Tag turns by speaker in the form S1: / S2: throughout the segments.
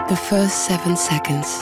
S1: The first 7 seconds.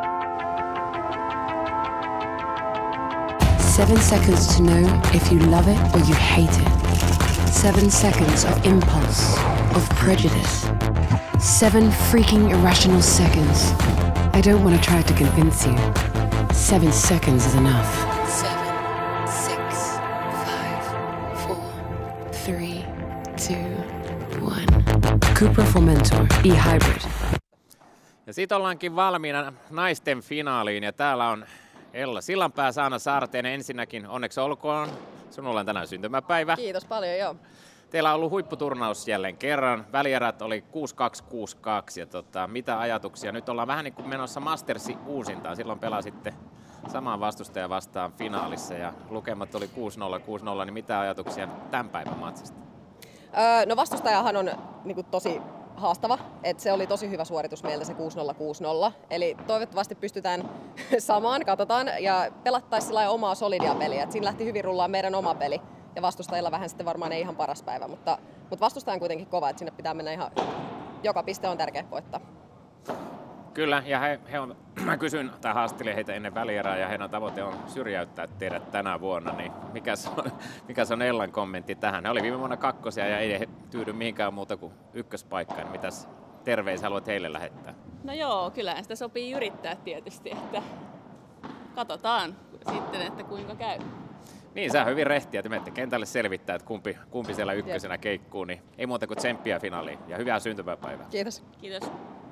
S1: 7 seconds to know if you love it or you hate it. 7 seconds of impulse, of prejudice. 7 freaking irrational seconds. I don't want to try to convince you. 7 seconds is enough. 7, 6, 5, 4, 3, 2, 1. Cupra Formentor e-hybrid.
S2: Ja sit ollaankin valmiina naisten finaaliin ja täällä on Ella Sillanpää, Saana Saarteinen. Ensinnäkin onneksi olkoon. Sinulla on tänään syntymäpäivä.
S3: Kiitos paljon, joo.
S2: Teillä on ollut huipputurnaus jälleen kerran. Välierät oli 6-2, 6-2 ja mitä ajatuksia? Nyt ollaan vähän niin kuin menossa Mastersin uusintaan. Silloin pelasitte samaan vastustajan vastaan finaalissa ja lukemat oli 6-0, niin mitä ajatuksia tämän päivän matsista?
S3: No vastustajahan on niin kuin tosi haastava, että se oli tosi hyvä suoritus meiltä se 6-0. Eli toivottavasti pystytään samaan, katsotaan, ja pelattaisiin sillä omaa solidia peliä. Et siinä lähti hyvin rullaan meidän oma peli ja vastustajilla vähän sitten varmaan ei ihan paras päivä, mutta vastustaja on kuitenkin kova, että sinne pitää mennä ihan, joka piste on tärkeä voittaa.
S2: Kyllä, ja mä kysyin tai haastelin heitä ennen välierää ja heidän tavoite on syrjäyttää teidät tänä vuonna, niin mikäs on Ellan kommentti tähän? Ne oli viime vuonna kakkosia ja ei tyydy mihinkään muuta kuin ykköspaikkaan, niin mitäs terveisiä haluat heille lähettää?
S4: No joo, kyllähän sitä sopii yrittää tietysti, että katsotaan sitten, että kuinka käy.
S2: Niin, sä on hyvin rehtiä, että menette kentälle selvittää, että kumpi siellä ykkösenä keikkuu, niin ei muuta kuin tsemppiä finaaliin ja hyvää syntymäpäivää.
S3: Kiitos.
S4: Kiitos.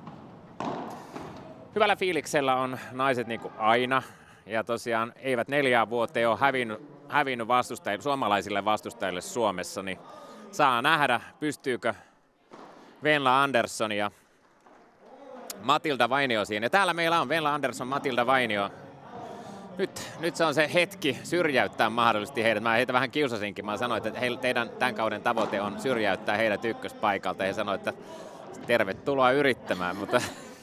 S2: Hyvällä fiiliksellä on naiset niin kuin aina, ja tosiaan eivät 4 vuoteen ole hävinnyt suomalaisille vastustajille Suomessa, niin saa nähdä, pystyykö Venla Andersson ja Matilda Vainio siinä. Ja täällä meillä on Venla Andersson, Matilda Vainio. Nyt se on se hetki syrjäyttää mahdollisesti heidät. Mä heitä vähän kiusasinkin. Mä sanoin, että teidän tämän kauden tavoite on syrjäyttää heidät ykköspaikalta. Ja he sanoivat, että tervetuloa yrittämään, mutta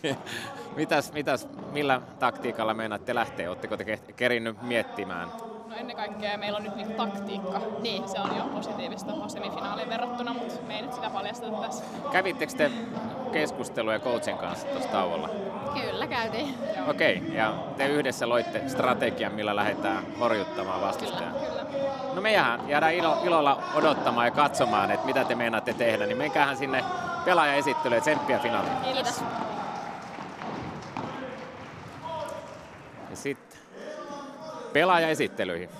S2: millä taktiikalla meinaatte lähteä? Oletteko te kerinnyt miettimään?
S5: No ennen kaikkea meillä on nyt niinku taktiikka. Niin, se on jo positiivista semifinaaliin verrattuna, mutta me ei nyt sitä paljasteta tässä.
S2: Kävittekö te keskusteluja coachin kanssa tuossa tauolla?
S5: Kyllä, käytiin.
S2: Okei, ja te yhdessä loitte strategian, millä lähdetään horjuttamaan vastustajaa.
S5: Kyllä.
S2: No me jäädään ilolla odottamaan ja katsomaan, että mitä te meinaatte tehdä, niin menkäähän sinne pelaajaesittelyyn ja tsemppiä finaaliin.
S5: Kiitos.
S2: Ja sitten pelaajaesittelyihin.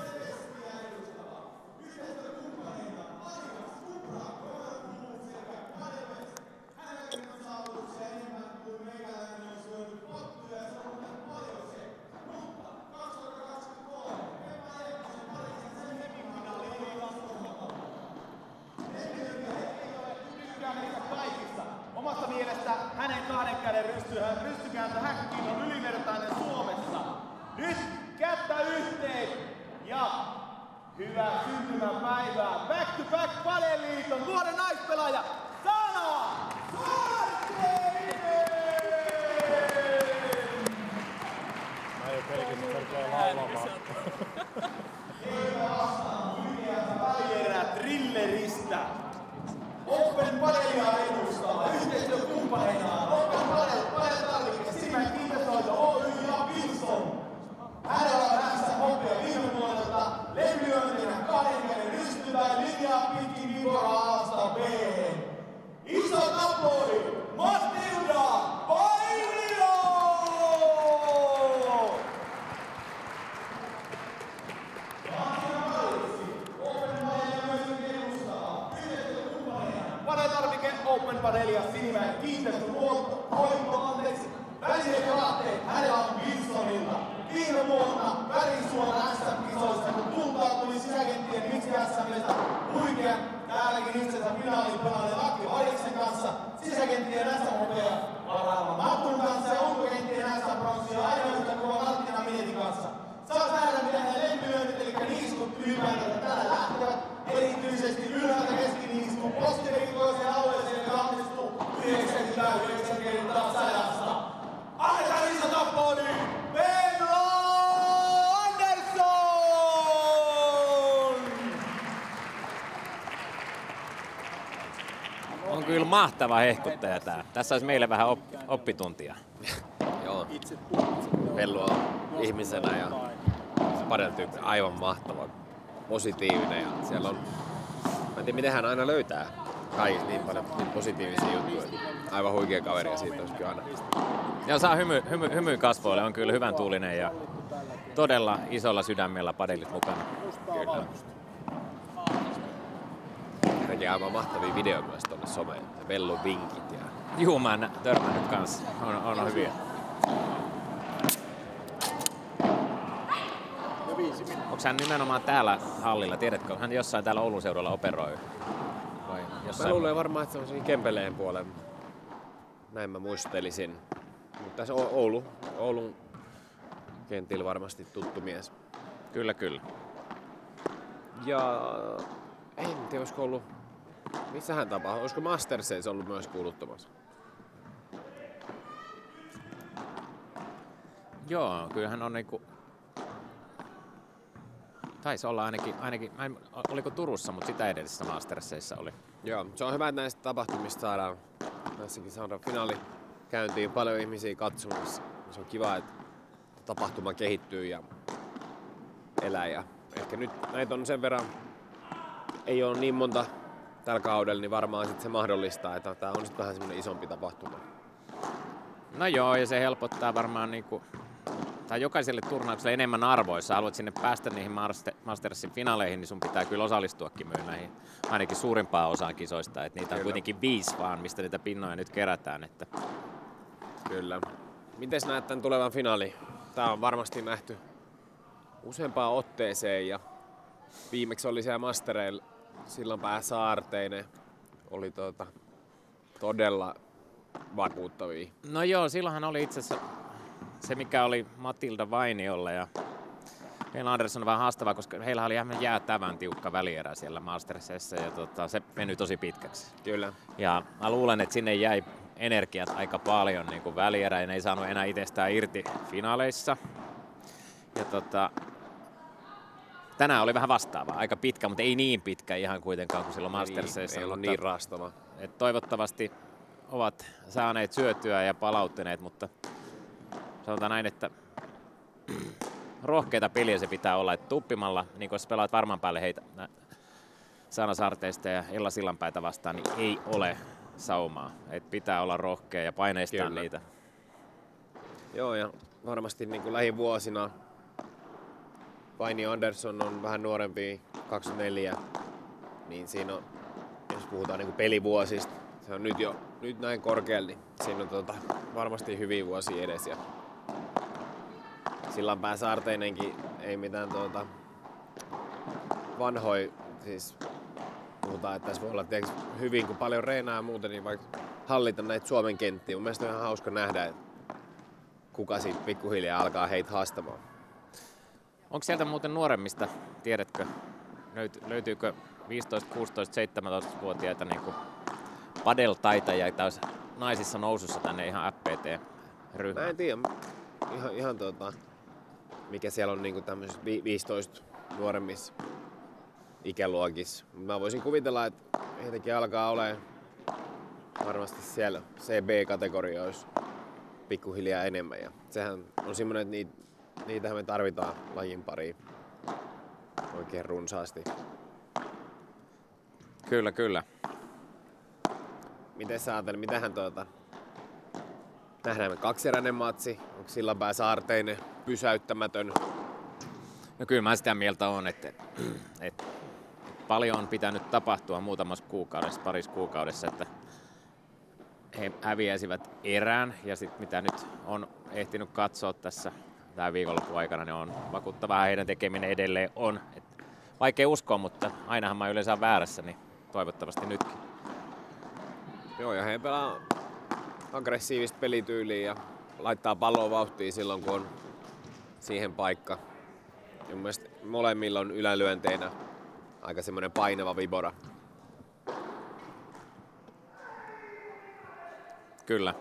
S6: Omasta mielestä hänen 2 käden rystykääntö häkkiin on ylivertainen Suomessa. Nyt kättä yhteen ja hyvää syntymäpäivää. Back to back Padeliiton vuoden naispelaaja Saana Saarteinen!
S7: Mä ei oo pelkästään kertoa laulamaan.
S6: Heitä vastaan yliänsä välierää Thrilleristä. Open Padelia edustaa yhteistyökumppaneinaan Open Padel-tarvike Simen Kiinteistöhoito Oy ja Wilson. Hänellä on hässä hopea viime vuodelta levyöntinen 2 käden rystyvää linjaa pitkin Viborasta B. Isot aplodit Matilda Vainio! Padetarvike Open Padelia Sinimäen kiinteistöhuolto, välineet ja laitteet hänellä on Wilsonilta. Viime vuonna värisuora SM-kisoista, kun tultaa tuli sisäkenttien miksi SM:stä huikea täälläkin itsensä finaaliin pelanneen Akki Variksen kanssa, sisäkenttien SM-hopea Varaavan Mattun kanssa ja ulkokenttien SM-pronssia aina yhtä kova Martina Mietin kanssa. Saat nähdä, miten ne lempilöintit, eli niiskut ylipäätään tällä lähtevät, erityisesti ylhäältä keskiniisku, postiverikoiseen alueeseen, joka onnistuu 90 kertaa sadasta. Annetaan isot aplodit! Venla Andersson!
S2: On kyllä mahtava hehkuttaja tää. Tässä olisi meille vähän oppituntia.
S8: Joo. Vellu on ihmisenä ja padeltyyppi aivan mahtava, positiivinen ja siellä on, mä en tiedä miten hän aina löytää kaikista niin paljon niin positiivisia juttuja. Aivan huikea kaveri ja siitä olisi kyllä aina.
S2: Ja saa hymy kasvoille, on kyllä hyvän tuulinen ja todella isolla sydämellä padelit mukana.
S8: Kyllä. Hän tekee aivan mahtavia videoita myös tuonne someen. Vellun vinkit ja...
S2: Juu, mä oon törmännyt kanssa. On hyviä. Onko hän nimenomaan täällä hallilla? Tiedätkö, hän jossain täällä Oulun seudulla operoi? Vai jossain?
S8: Mä luulen varmaan, että se on siinä Kempeleen puolen. Näin mä muistelisin. Mutta tässä Oulun kentillä varmasti tuttu mies.
S2: Kyllä, kyllä.
S8: Ja en tiedä, olisiko ollut... Missä hän tapaa? Olisiko Mastersissa ollut myös kuuluttamassa?
S2: Joo, kyllähän on niinku... Taisi olla ainakin oliko Turussa, mutta sitä edellisessä Mastersissa oli.
S8: Joo, se on hyvä, että näistä tapahtumista saadaan finaali käyntiin paljon ihmisiä katsomassa. Se on kiva, että tapahtuma kehittyy ja elää. Ja ehkä nyt näitä on sen verran, ei ole niin monta tällä kaudella, niin varmaan sit se mahdollistaa, että tämä on sitten vähän semmoinen isompi tapahtuma.
S2: No joo, ja se helpottaa varmaan niinku, tai jokaiselle turnaukselle enemmän arvoa. Jos sä haluat sinne päästä niihin Mastersin finaaleihin, niin sun pitää kyllä osallistuakin myös näihin ainakin suurimpaan osaan kisoista. Et niitä on kuitenkin 5 vaan, mistä niitä pinnoja nyt kerätään. Että...
S8: Kyllä. Miten näet tämän tulevan finaali? Tää on varmasti nähty useampaan otteeseen ja viimeksi oli siellä Mastereilla Sillanpää Saarteinen. Oli todella vakuuttavia.
S2: No joo, silloinhan oli itse asiassa se, mikä oli Matilda Vainiolla ja Heila Andersson on vähän haastavaa, koska heillä oli ihan jäätävän tiukka välierä siellä Mastersissa ja se menyi tosi pitkäksi.
S8: Kyllä.
S2: Ja mä luulen, että sinne jäi energiat aika paljon niin kuin välierä ja ne ei saanut enää itsestään irti finaaleissa. Ja tänään oli vähän vastaava, aika pitkä, mutta ei niin pitkä ihan kuitenkaan kuin silloin Mastersissa.
S8: Ei ollut niin raastava.
S2: Toivottavasti ovat saaneet syötyä ja palauttaneet, mutta sanotaan näin, että rohkeita peliä se pitää olla, että tuppimalla, niin kun sä pelaat varmaan päälle heitä Saana Saarteista ja Ella Sillanpäitä vastaan, niin ei ole saumaa. Et pitää olla rohkea ja paineistaa niitä.
S8: Joo, ja varmasti niin kuin lähivuosina Vainio Andersson on vähän nuorempi, 24, niin siinä on, jos puhutaan niin kuin pelivuosista, se on nyt näin korkealla, niin siinä on varmasti hyviä vuosia edes. Ja Sillanpää Saarteinenkin ei mitään vanhoi, siis puhutaan, että tässä voi olla hyvin, kun paljon reenaa ja muuten, niin vaikka hallita näitä Suomen kenttiä. Mun mielestä on ihan hauska nähdä, että kuka siitä pikkuhiljaa alkaa heitä haastamaan.
S2: Onko sieltä muuten nuoremmista, tiedätkö, löytyykö 15, 16, 17-vuotiaita niin padel-taitajia, että olisi naisissa nousussa tänne ihan FPT-ryhmään?
S8: Mä en tiedä. Ihan mikä siellä on niinku tämmöisissä 15 nuoremmissa ikäluokissa. Mä voisin kuvitella, että heitäkin alkaa olemaan varmasti siellä CB-kategorioissa pikkuhiljaa enemmän. Ja sehän on semmoinen, että niitähän me tarvitaan lajin pariin oikein runsaasti.
S2: Kyllä, kyllä.
S8: Miten sä ajattelet, mitähän nähdään me kaksieräinen matsi? Onko Sillanpää Saarteinen pysäyttämätön?
S2: No kyllä mä sitä mieltä on, että paljon on pitänyt tapahtua muutamassa kuukaudessa, parissa kuukaudessa, että he häviäisivät erään ja sitten mitä nyt on ehtinyt katsoa tässä tämän viikonlopun aikana, niin on vakuuttavaa heidän tekeminen edelleen on. Et vaikea uskoa, mutta ainahan mä yleensä väärässä, niin toivottavasti nytkin.
S8: Joo, ja he pelaa aggressiivista pelityyliä ja laittaa palloa vauhtiin silloin, kun on siihen paikka. Ja mun mielestä molemmilla on ylälyönteinä aika semmoinen painava vibora.
S2: Kyllä.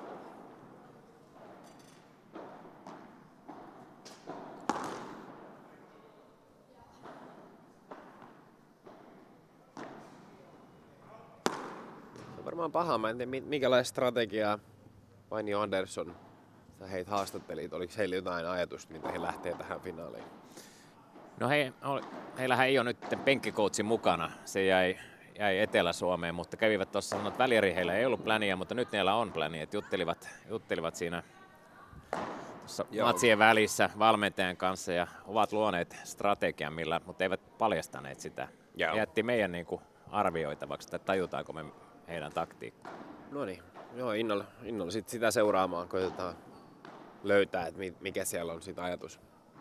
S8: on paha. Mä en tiedä, minkälaista strategiaa Vainio Andersson sä heitä haastattelit. Oliko heillä jotain ajatusta, mitä he lähtee tähän finaaliin?
S2: No heillähän ei ole nyt penkkikoutsin mukana. Se jäi Etelä-Suomeen, mutta kävivät tuossa sanoa, että välieri heillä ei ollut pläniä, mutta nyt niillä on pläniä. Juttelivat siinä matsien välissä valmentajan kanssa ja ovat luoneet strategian, mutta eivät paljastaneet sitä. Jätti meidän niin kuin arvioitavaksi, että tajutaanko me heidän taktiikkaa.
S8: No niin, joo, innolla sit sitä seuraamaan, koitetaan löytää, että mikä siellä on sit ajatus.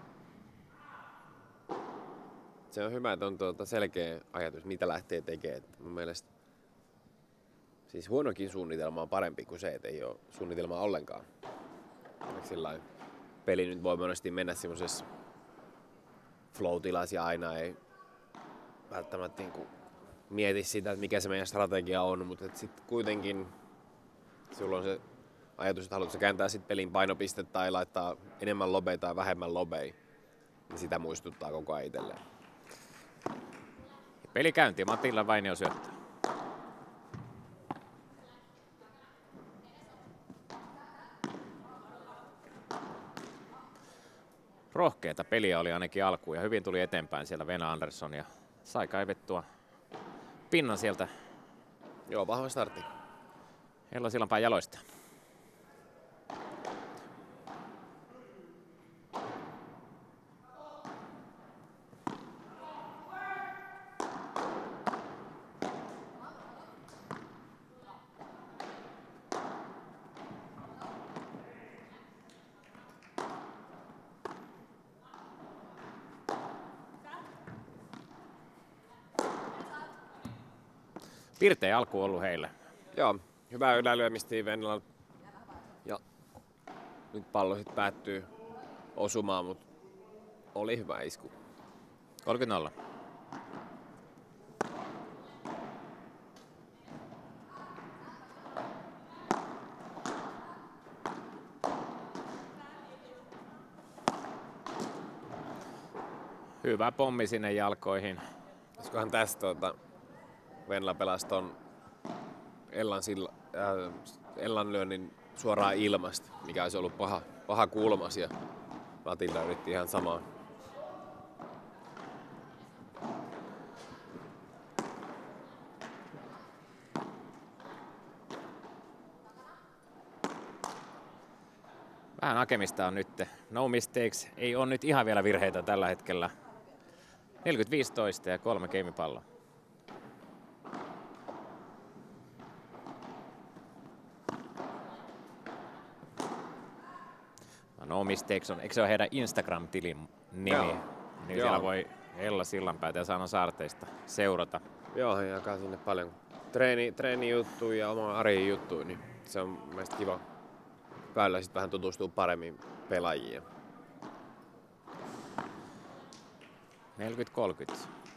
S8: Se on hyvä, että on selkeä ajatus, mitä lähtee tekemään. Mun mielestä siis huonokin suunnitelma on parempi kuin se, että ei ole suunnitelmaa ollenkaan. Sillain peli nyt voi monesti mennä semmoisessa flow-tilassa ja aina ei välttämättä niin kuin mieti sitä, että mikä se meidän strategia on, mutta sitten kuitenkin sulla on se ajatus, että haluatko kääntää sit pelin painopistettä tai laittaa enemmän lobeja tai vähemmän lobeja, niin sitä muistuttaa koko ajan itselleen.
S2: Peli käynti, Matilla Vainio syöttää. Rohkeata peliä oli ainakin alkuun ja hyvin tuli eteenpäin siellä Venä Andersson ja sai kaivettua pinnan sieltä.
S8: Joo, vahva startti.
S2: Ella Sillanpään jaloista. Pirteä alku ollut heille.
S8: Joo, hyvää ylälyömistä Venäjällä. Ja nyt pallo sitten päättyy osumaan, mutta oli hyvä isku.
S2: 30-0. Hyvä pommi sinne jalkoihin.
S8: Olisikohan tässä Venla pelasi ton Ellan lyönnin suoraan ilmasta, mikä olisi ollut paha kulmas ja Matilda yritti ihan samaa.
S2: Vähän hakemista on nyt. No mistakes. Ei ole nyt ihan vielä virheitä tällä hetkellä. 40-15 ja 3 keimipalloa. No mistakes on, eikö se ole heidän Instagram-tilin nimi?
S8: Joo.
S2: Niin siellä voi Ella Sillanpäätä ja Sanna Saarteista seurata.
S8: Joo, hän jakaa sinne paljon treenijuttuja ja oma arjen juttuja, niin se on mielestäni kiva väylä sitten vähän tutustua paremmin pelaajiin.
S2: 40-30.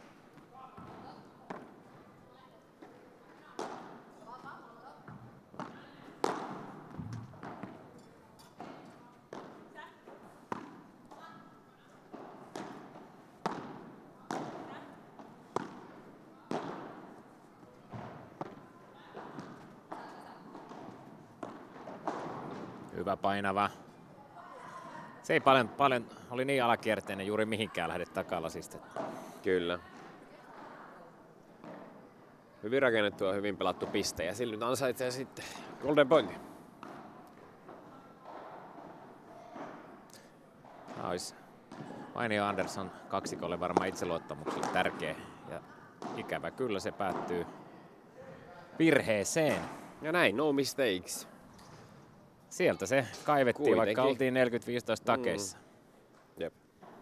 S2: Hyvä painava. Se ei paljon oli niin alakierteinen juuri mihinkään lähde takalasista.
S8: Kyllä. Hyvin rakennettu ja hyvin pelattu piste ja sillä nyt ansaitsee sitten golden pointin.
S2: Olisi Vainio Andersson kaksikolle varmaan itseluottamukselle tärkeä ja ikävä kyllä se päättyy virheeseen.
S8: Ja näin, no mistakes.
S2: Sieltä se kaivettiin, kuitenkin, vaikka oltiin 40-15 takeissa.
S8: Jep.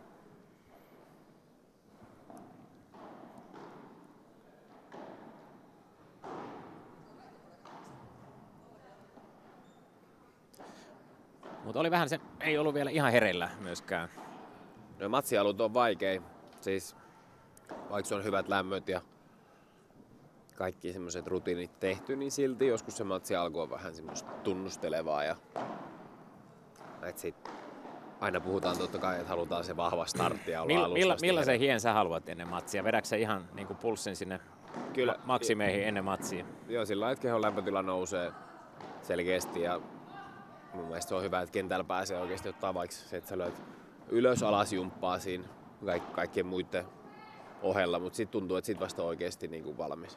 S2: Mutta oli vähän se, ei ollut vielä ihan hereillä myöskään.
S8: No matsialut on vaikea. Siis vaikka se on hyvät lämmöt ja kaikki semmoiset rutiinit tehty, niin silti joskus se matsi alku on vähän semmoista tunnustelevaa ja aina puhutaan totta kai, että halutaan se vahva startti ja olla alusta.
S2: Millaisen hien sä haluat ennen matsia? Vedätkö sä ihan niin kuin pulssin sinne
S8: Kyllä.
S2: maksimeihin ennen matsia.
S8: Joo, sillä lailla, että kehon lämpötila nousee selkeästi ja mun mielestä se on hyvä, että kentällä pääsee oikeasti ottaa vaikka se, että sä löit ylös alas jumppaa siinä kaikkien muiden ohella, mutta sitten tuntuu, että sit vasta oikeasti niin kuin valmis.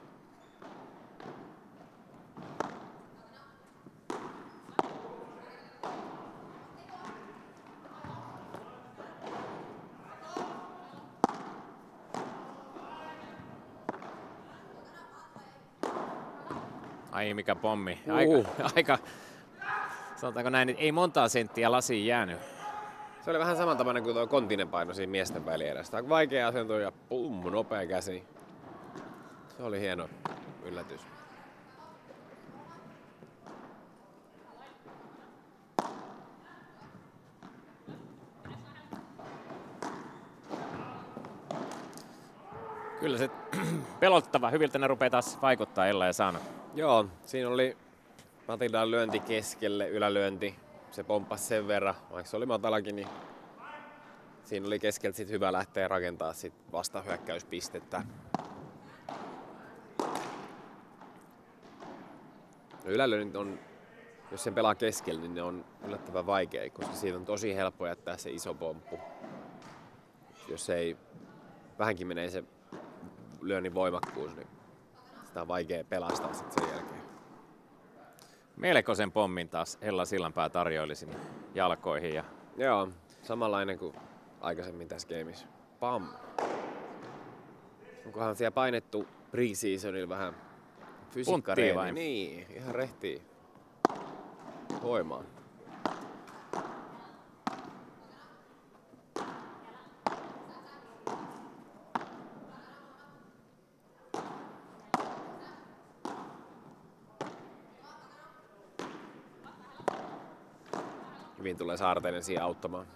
S2: Ai mikä pommi. Aika, sanotaanko näin, että ei montaa senttiä lasiin jäänyt.
S8: Se oli vähän samantapainen kuin tuo kontinen paino siinä miesten välierästä. Aika vaikea asento ja pum, nopea käsi. Se oli hieno yllätys.
S2: Kyllä se pelottava. Hyviltä ne rupeaa taas vaikuttaa Ella ja Sanna.
S8: Joo, siinä oli Matildan lyönti keskelle, ylälyönti. Se pomppasi sen verran, vaikka se oli matalakin, niin siinä oli keskeltä sit hyvä lähteä rakentaa sit vastahyökkäyspistettä. No ylälyönnit on, jos sen pelaa keskellä, niin ne on yllättävän vaikea, koska siitä on tosi helppo jättää se iso pomppu. Jos ei vähänkin menee se lyönnin voimakkuus, niin sitä on vaikea pelastaa sit sen jälkeen.
S2: Melkoisen pommin taas Ella Sillanpää tarjoili sinne jalkoihin. Ja
S8: Joo, samanlainen kuin aikaisemmin tässä gameissa. Pam! Onkohan siellä painettu pre-seasonilla vähän fysiikkareeniä? Niin, ihan rehtiä voimaan. Hyvin tulee Saarteinen siihen auttamaan.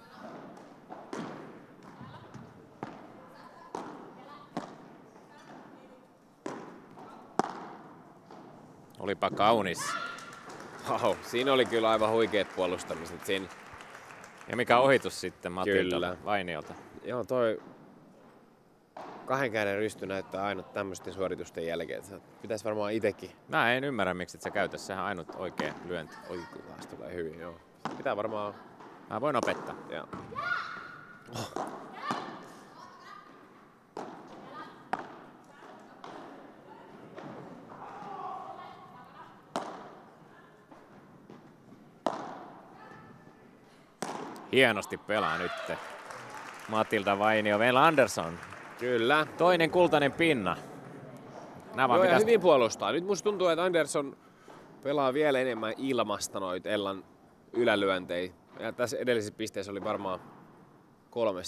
S2: olipa kaunis.
S8: Wow, siinä oli kyllä aivan huikeat puolustamiset siinä.
S2: Ja mikä ohitus sitten Matilda
S8: Kyllä.
S2: Vainiolta.
S8: Joo, toi kahden käden rysty näyttää aina tämmöisten suoritusten jälkeen. Pitäisi varmaan itekin.
S2: Mä en ymmärrä, miksi et sä käytä. Sehän on ainut oikea lyönti.
S8: Oi, kun taas tulee hyvin, joo. Pitää varmaan...
S2: Mä voin opettaa.
S8: Joo.
S2: Hienosti pelaa nyt Matilda Vainio. Meillä Andersson.
S8: Kyllä.
S2: Toinen kultainen pinna. Nämä
S8: Joo, ja
S2: pitäisi...
S8: hyvin puolustaa. Nyt musta tuntuu, että Andersson pelaa vielä enemmän ilmasta noita Ellan ylälyöntejä. Ja tässä edellisessä pisteessä oli varmaan 3.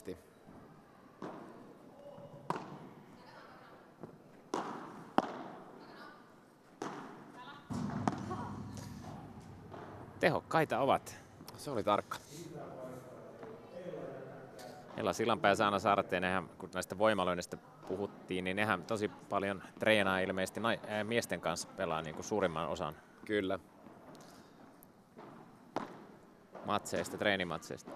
S2: Tehokkaita ovat.
S8: Se oli tarkka.
S2: Ella Sillanpää ja Saana Saarteen, kun näistä voimaloinnista puhuttiin, niin nehän tosi paljon treenaa ilmeisesti miesten kanssa pelaa niin kuin suurimman osan
S8: Kyllä.
S2: matseista, treenimatseista.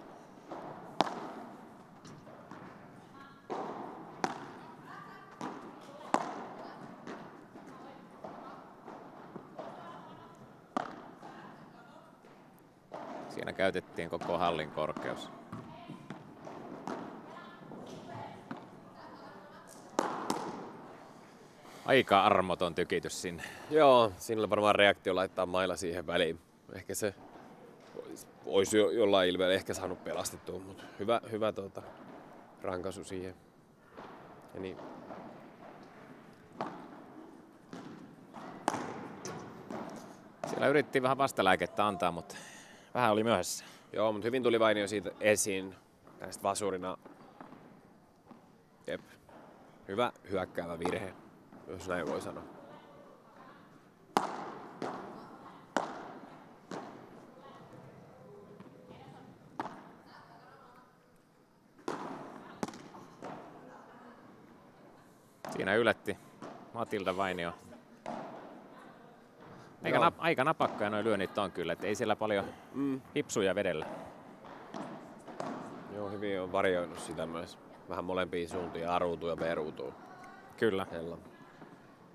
S2: Siinä käytettiin koko hallin korkeus. Aika armoton tykitys sinne.
S8: Joo, siinä oli varmaan reaktio laittaa maila siihen väliin. Ehkä se olisi jollain ilmeellä ehkä saanut pelastettua, mutta hyvä rankaisu siihen. Ja niin.
S2: Siellä yritettiin vähän vastalääkettä antaa, mutta vähän oli myöhässä.
S8: Joo, mutta hyvin tuli Vainio siitä esiin tästä vasurina. Jep. Hyvä hyökkäävä virhe, jos näin voi sanoa.
S2: Siinä yllätti Matilda Vainio. Aika napakkoja nuo lyönnit on kyllä, että ei siellä paljon hipsuja vedellä.
S8: Joo, hyvin on varioinut sitä myös. Vähän molempiin suuntiin, A-ruutuun ja B-ruutuun.
S2: Kyllä.
S8: Hella.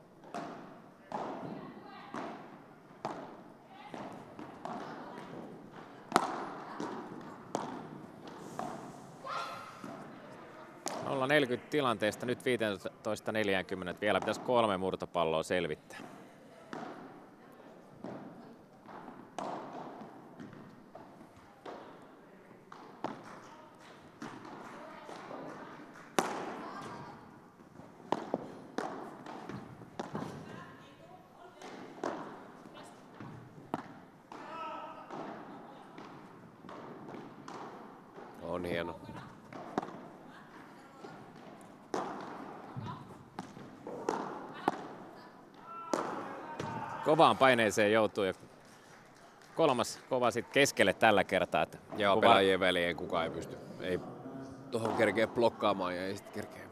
S2: 0-40 tilanteesta, nyt 15-40. Vielä pitäisi 3 murtopalloa selvittää.
S8: On hieno.
S2: Kovaan paineeseen joutuu ja kolmas kova sit keskelle tällä kertaa. Että
S8: Joo, pelaajien väliin kukaan ei pysty. Ei tohon kerkeä blokkaamaan ja ei sit kerkeä.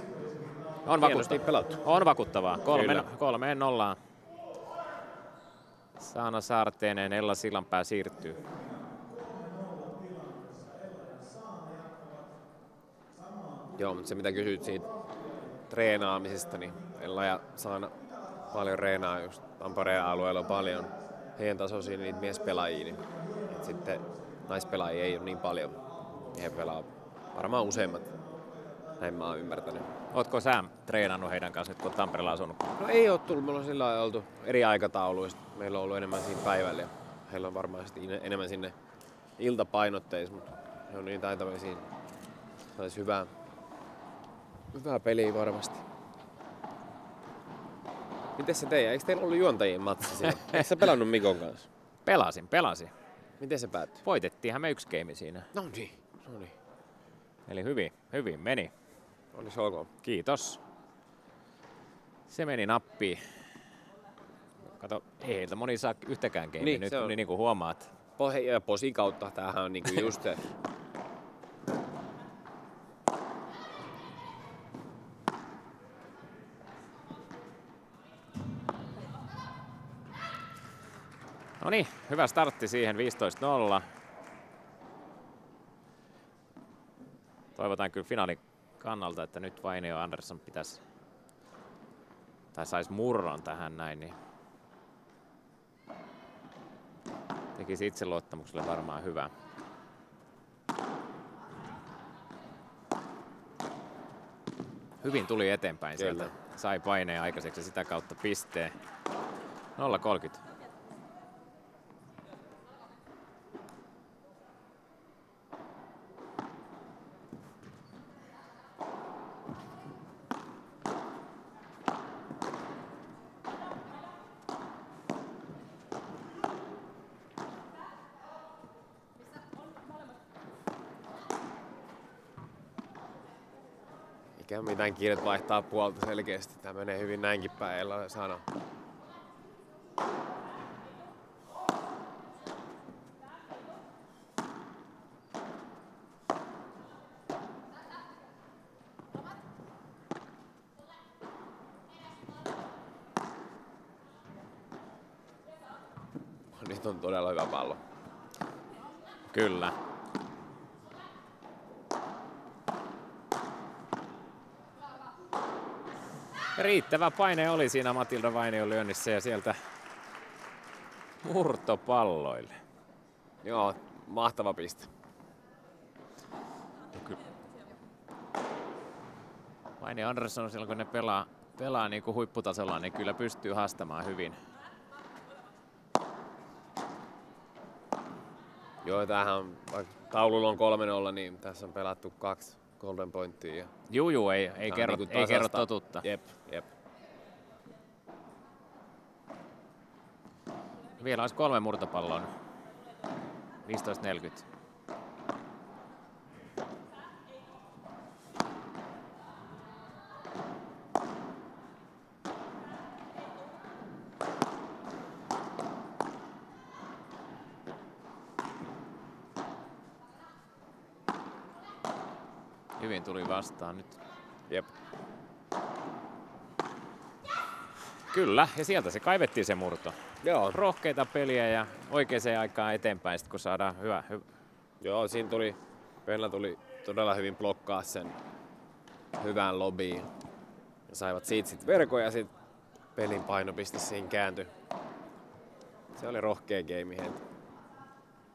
S2: On vakuuttavaa. 3-0. Saana Saarteinen, Ella Sillanpää siirtyy.
S8: Joo, mutta se mitä kysyit siitä treenaamisesta, niin Ella ja Saana paljon reenaa just Tampereen alueella on paljon heidän tasoisia niitä miespelaajia, niin sitten naispelaajia ei ole niin paljon. He pelaa varmaan useimmat, näin mä oon ymmärtänyt.
S2: Ootko sä treenannut heidän kanssa nyt, kun oot Tampereella asunut?
S8: No ei oo tullut, meillä on sillä lailla oltu eri aikatauluista. Meillä on ollut enemmän siinä päivällä ja heillä on varmaan enemmän sinne iltapainotteissa, mutta he on niin taitavia siinä. Saisi hyvää peliä varmasti. Miten se teidän? Eikö teillä ollut juontajien matsi siellä? Eikö sä pelannut Mikon kanssa?
S2: Pelasin.
S8: Miten se päättyi?
S2: Voitettiinhan me 1 game siinä.
S8: No niin.
S2: Eli hyvin meni.
S8: Onneksi olkoon.
S2: Kiitos. Se meni nappiin. Kato, ei heiltä moni saa yhtäkään gamea
S8: Niin,
S2: nyt,
S8: se on.
S2: niin kuin huomaat.
S8: Ja posin kautta tämähän on niinku just se.
S2: No niin, hyvä startti siihen, 15-0. Toivotaan kyllä finaalin kannalta, että nyt Vainio Andersson pitäisi tai saisi murron tähän näin, niin tekisi itseluottamukselle varmaan hyvää. Hyvin tuli eteenpäin sieltä. Sai paineen aikaiseksi ja sitä kautta pisteen. 0-30.
S8: Eikä mitään kiiret vaihtaa puolta selkeästi. Tää menee hyvin näinkin päin. Ella Saana. Nyt on todella hyvä pallo.
S2: Kyllä. Riittävä paine oli siinä Matilda Vainion lyönnissä ja sieltä murtopalloille.
S8: Joo, mahtava piste.
S2: Vainio Andersson silloin kun ne pelaa niin kuin huipputasolla, niin kyllä pystyy haastamaan hyvin.
S8: Joo, tämähän vaikka taululla on 3-0, niin tässä on pelattu 2 golden pointtia.
S2: Juu, ei kerro totuutta.
S8: Jep.
S2: Vielä olisi 3 murtopalloa. 15-40. Hyvin tuli vastaan nyt.
S8: Jep.
S2: Kyllä, ja sieltä se kaivettiin se murto.
S8: Joo.
S2: Rohkeita peliä ja oikeaan aikaan eteenpäin, sit kun saadaan hyvä.
S8: Joo, siinä Penla tuli todella hyvin blokkaa sen hyvään lobiin. Ja saivat siitä sit verkon ja sit pelin painopiste siinä kääntyi. Se oli rohkea game heiltä.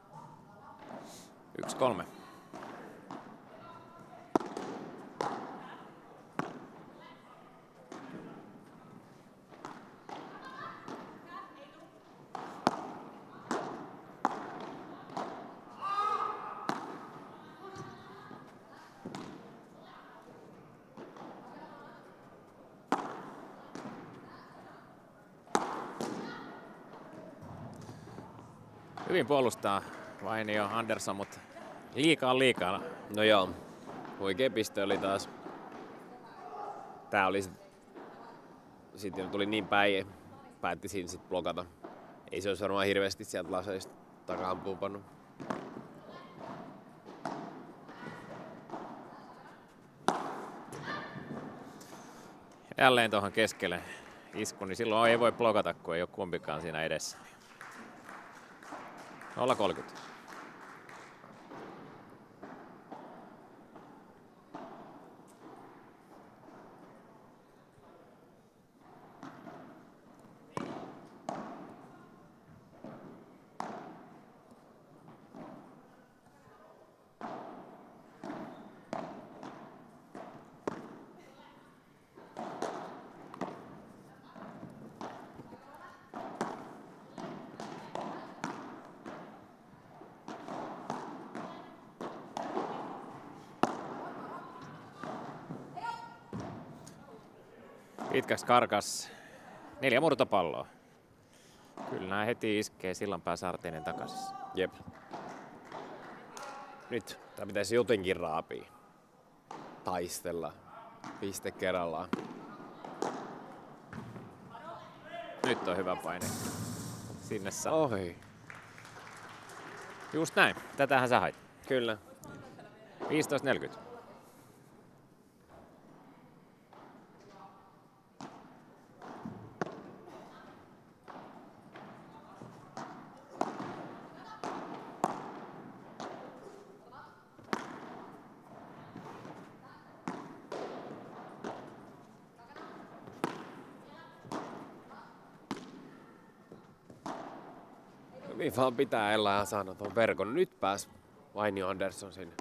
S2: 1-3. Hyvin puolustaa Vainio Andersson, mutta liikaa.
S8: No joo, huikea piste oli taas. Tää oli sitten tuli niin päin, päätti siinä sit blokata. Ei se olisi varmaan hirveästi sieltä laseista takaan puupannut.
S2: Jälleen tuohon keskelle isku, niin silloin ei voi blokata, kun ei ole kumpikaan siinä edessä. 0-30. Pitkäksi karkas 4 murtopalloa. Kyllä nämä heti iskee Sillanpää Sartinen takaisin.
S8: Jep. Nyt tää pitäisi jotenkin raapia. Taistella. Piste kerrallaan.
S2: Nyt on hyvä paine. Sinne saa.
S8: Ohi.
S2: Just näin. Tätähän sä hait.
S8: Kyllä.
S2: 15-40.
S8: Niin vaan pitää Ella ja saada tuon verkon. Nyt pääs Vainio Andersson sinne.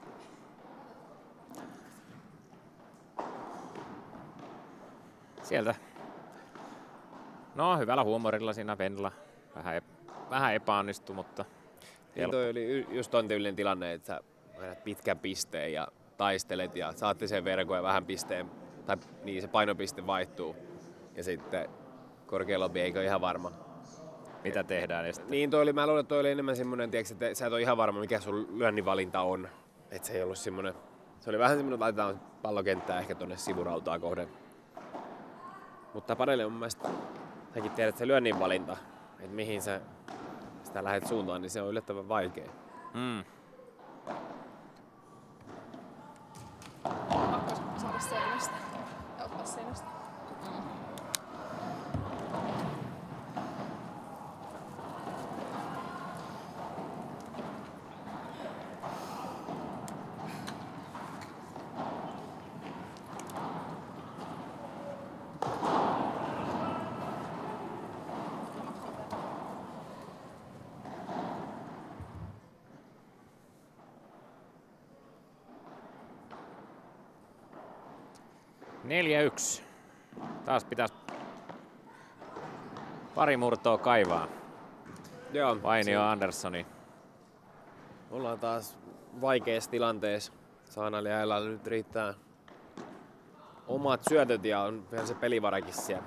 S2: Sieltä. No, hyvällä huumorilla siinä Venla. Vähän epäonnistui, mutta...
S8: Niin toi oli just ton tyylinen tilanne, että sä vedät pitkän pisteen ja taistelet ja saatte sen verkon ja vähän pisteen, tai niin se painopiste vaihtuu. Ja sitten korkea lobi eikö ihan varma.
S2: Mitä tehdään ja sitten...
S8: Niin mä luulen, että toi oli enemmän semmonen, tiiäks, että sä et ole ihan varma mikä sun lyönnin valinta on. Että se ei ollut semmonen, se oli vähän semmonen, että laitetaan pallokenttää ehkä tonne sivurautaa kohden. Mutta padelle mun mielestä säkin tiedät se lyönnin valinta, että mihin sä sitä lähdet suuntaan, niin se on yllättävän vaikea.
S5: Pakko saada seinästä ja ottaa seinästä.
S2: Taas pitäisi pari murtoa kaivaa.
S8: Joo.
S2: Vainio Anderssoni.
S8: Ollaan taas vaikeassa tilanteessa. Saanalla ja Ellalla nyt riittää omat syötöt ja on vielä se pelivarakin siellä.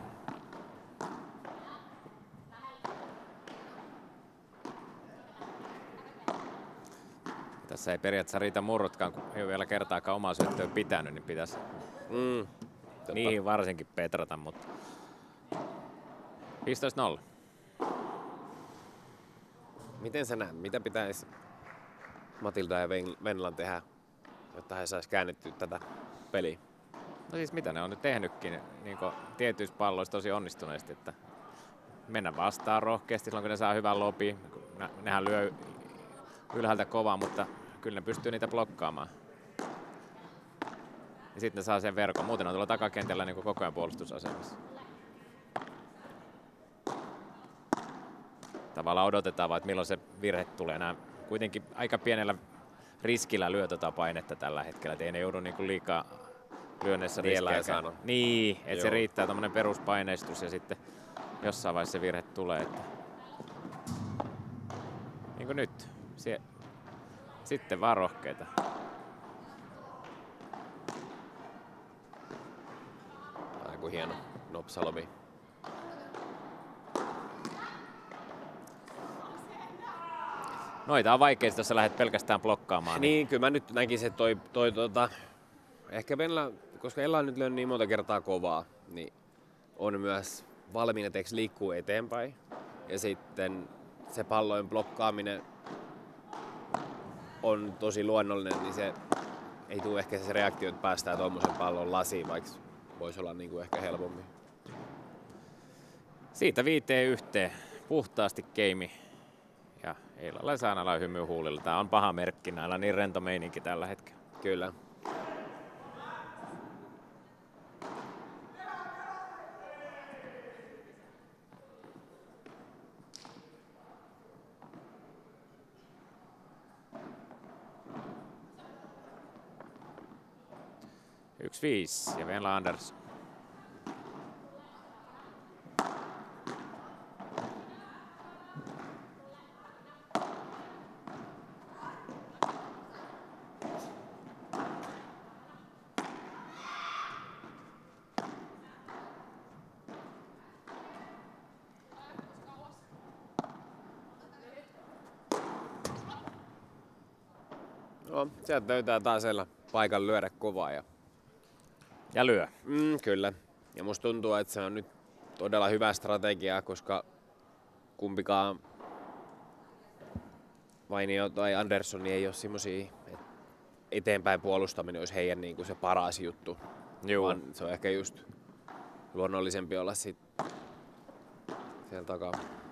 S2: Tässä ei periaatteessa riitä murrotkaan, kun ei ole vielä kertaakaan omaa syöttöä pitänyt, niin pitäisi niihin varsinkin petrata, mutta 15-0.
S8: Miten sä näet, mitä pitäisi Matilda ja Venlan tehdä, jotta he sais käännettyä tätä peliä?
S2: No siis mitä ne on nyt tehnytkin niin tietyissä palloissa tosi onnistuneesti, että mennä vastaan rohkeasti silloin kun ne saa hyvän lopi. Nehän lyö ylhäältä kovaa, mutta kyllä ne pystyy niitä blokkaamaan. Ja sitten ne saa sen verkon. Muuten on tuolla takakentällä niin koko ajan puolustusasemassa. Tavallaan odotetaan vaan, että milloin se virhe tulee. Nämä kuitenkin aika pienellä riskillä lyö painetta tällä hetkellä, että ei ne joudu niin liikaa lyönneissä riskejä. Niin, että se riittää tommonen peruspaineistus ja sitten jossain vaiheessa se virhe tulee. Että... Niin kuin nyt. Sitten vaan rohkeita.
S8: Aiku hieno nopsalobi.
S2: noita on vaikea, jos sä lähdet pelkästään blokkaamaan.
S8: Niin, kyllä mä nyt näkisin, että ehkä Venla, koska Ella on nyt lyönyt niin monta kertaa kovaa, niin on myös valmiina liikkuu eteenpäin. Ja sitten se pallojen blokkaaminen on tosi luonnollinen, niin se ei tule ehkä se reaktio, että päästään tuommoisen pallon lasiin, vaikka voisi olla niin kuin ehkä helpommin.
S2: Siitä 5-1 puhtaasti keimi. Ja Eilalla Saanalla hymy huulilla. Tää on paha merkki, näillä niin rento meininki tällä hetkellä.
S8: Kyllä.
S2: Ja Venla Andersson.
S8: No, sieltä löytää taas paikan lyödä kovaa.
S2: Ja lyö.
S8: Kyllä. Ja musta tuntuu, että se on nyt todella hyvä strategia, koska kumpikaan Vainio tai Andersson ei ole semmosia, että eteenpäin puolustaminen olisi heidän niin kuin se paras juttu.
S2: Juu.
S8: Vaan se on ehkä just luonnollisempi olla sit siellä takaa.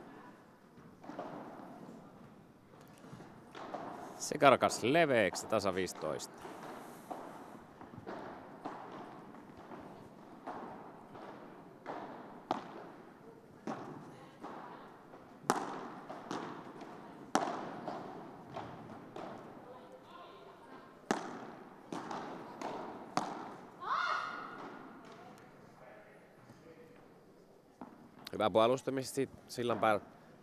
S2: Se karkas leveäksi, tasa 15.
S8: Hyvä puolustamista sillan päällä.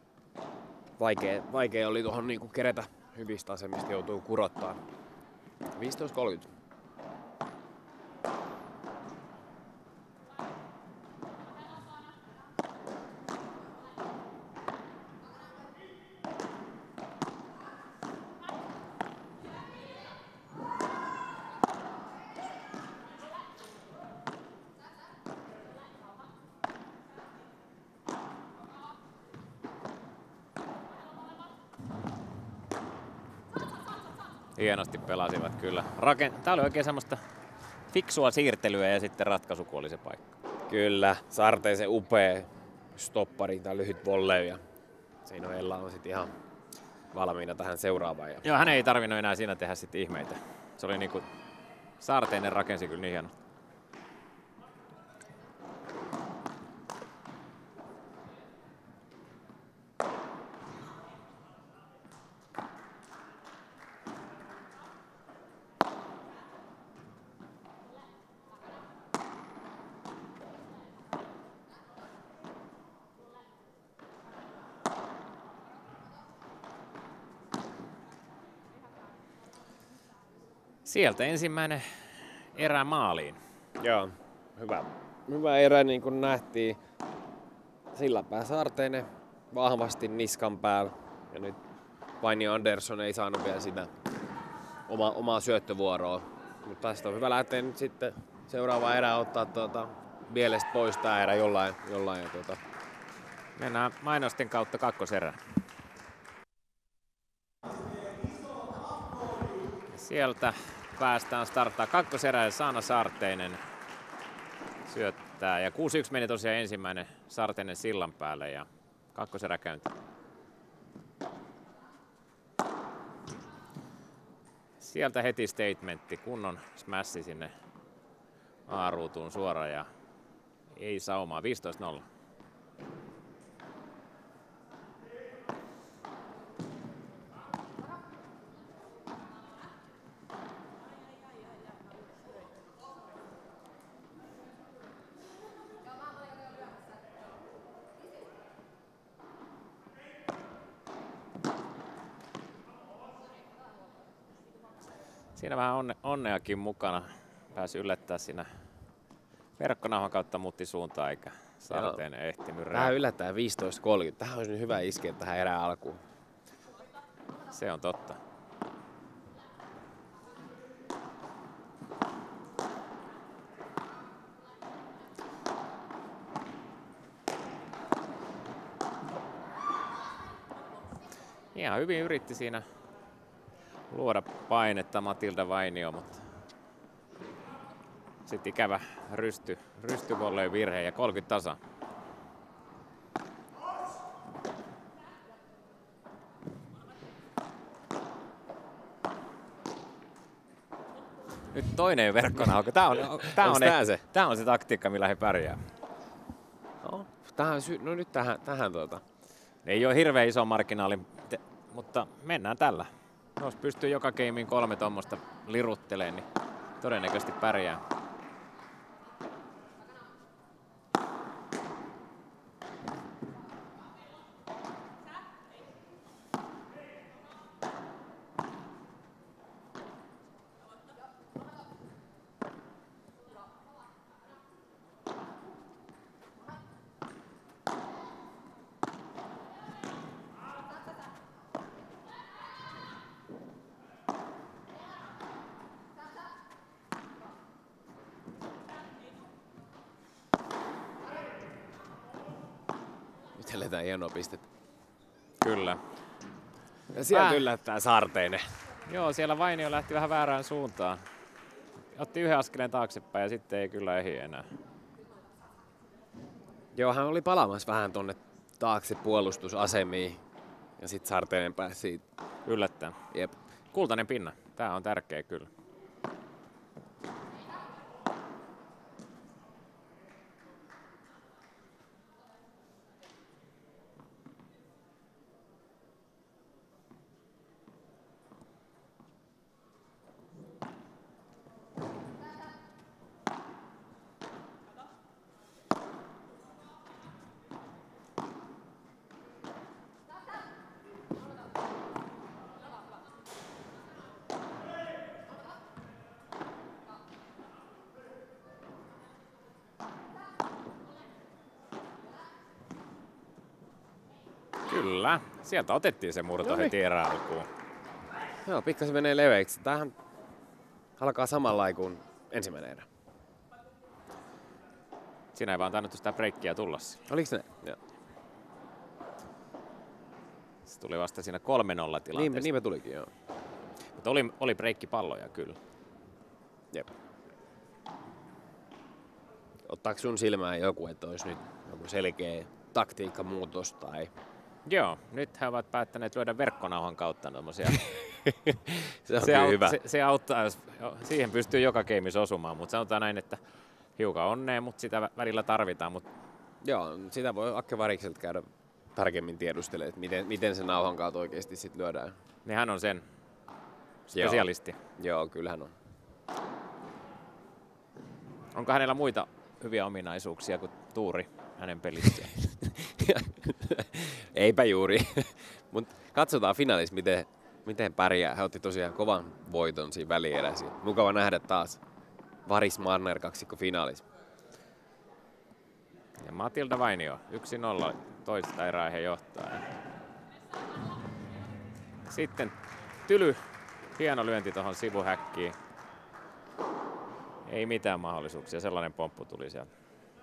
S8: Vaikea oli tuohon niinku kerätä hyvistä asemista, joutuu kurottaa. 15-30.
S2: Hienosti pelasivat kyllä. Tää oli oikein semmoista fiksua siirtelyä ja sitten ratkaisu, kun oli se paikka.
S8: Kyllä, Sarteisen upea stoppari tai lyhyt volley ja siinä Ella on sitten ihan valmiina tähän seuraavaan.
S2: Joo, hän ei tarvinnut enää siinä tehdä sitten ihmeitä. Se oli niinku, Saarteinen rakensi kyllä niin hienosti. Sieltä ensimmäinen erä maaliin.
S8: Joo, hyvä erä niin kuin nähtiin. Sillanpää Saarteinen vahvasti niskan päällä. Ja nyt Vainio Andersson ei saanut vielä sitä omaa syöttövuoroa. Mutta tästä on hyvä lähteä nyt sitten seuraava erä ottaa mielestä pois tää erä jollain.
S2: Mennään mainosten kautta kakkoserään. Sieltä päästään starttaa kakkoserä ja Saana Saarteinen syöttää. Ja 6-1 meni tosiaan ensimmäinen Saarteinen sillan päälle ja kakkoserä käynti. Sieltä heti statementti, kunnon smässi sinne A-ruutuun suoraan ja ei saumaa, 15-0. Siinä vähän onneakin mukana. Pääsi yllättää siinä verkkonauhan kautta muutti suuntaan eikä Saarteinen ehtinyt
S8: Tähän yllättää 15-30. Tähän olisi nyt hyvä iskeä tähän erään alkuun.
S2: Se on totta. Ihan hyvin yritti siinä luoda painetta Matilda Vainio, mutta sitten ikävä rystyvolleen virhe ja 30 tasa. Nyt toinen verkkona auki. Tää on se taktiikka, millä he pärjää.
S8: No, nyt tähän
S2: Ei ole hirveän iso marginaali, mutta mennään tällä. Jos pystyy joka gamein 3 tuommoista lirutteleen, niin todennäköisesti pärjää.
S8: Nyt eletään hienoa pistettä.
S2: Kyllä.
S8: Ja sieltä yllättää Saarteinen.
S2: Joo, siellä Vainio lähti vähän väärään suuntaan. Otti yhden askeleen taaksepäin ja sitten ei kyllä ehdi enää.
S8: Joo, hän oli palaamassa vähän tonne taakse puolustusasemiin. Ja sit Saarteinen pääsi siitä.
S2: Yllättäen.
S8: Jep.
S2: Kultainen pinna. Tää on tärkeä kyllä. Kyllä, sieltä otettiin se murto heti erään alkuun.
S8: Joo, pikkasen menee leveiksi. Tämähän alkaa samalla kuin ensimmäinen erä.
S2: Siinä ei vaan tainnut sitä breikkiä tulla.
S8: Oliks ne? Joo.
S2: Se tuli vasta siinä 3-0 tilanteessa.
S8: Niin me tulikin, joo.
S2: Mutta oli breikkipalloja kyllä.
S8: Jep. Ottaako sun silmään joku, että olisi nyt joku selkeä taktiikkamuutos tai...
S2: Joo, nyt he ovat päättäneet lyödä verkkonauhan kautta tommosia.
S8: Se on kyllä hyvä.
S2: Se auttaa, jos siihen pystyy joka gameissa osumaan, mutta sanotaan näin, että hiukan onnea, mutta sitä välillä tarvitaan.
S8: Joo, sitä voi Akke Varikselta käydä tarkemmin tiedustelemaan, että miten se nauhan kautta oikeasti sit lyödään.
S2: Niin hän on sen spesialisti.
S8: Joo, kyllähän on.
S2: Onko hänellä muita hyviä ominaisuuksia kuin tuuri hänen pelissään?
S8: Eipä juuri, mutta katsotaan finaalissa, miten pärjää. Hän otti tosiaan kovan voiton siinä välierässä. Mukava nähdä taas Varis Manner kaksikko finaalissa.
S2: Ja Matilda Vainio, 1-0, toista erää he johtaa. Sitten Tyly, hieno lyönti tuohon sivuhäkkiin. Ei mitään mahdollisuuksia, sellainen pomppu tuli sieltä.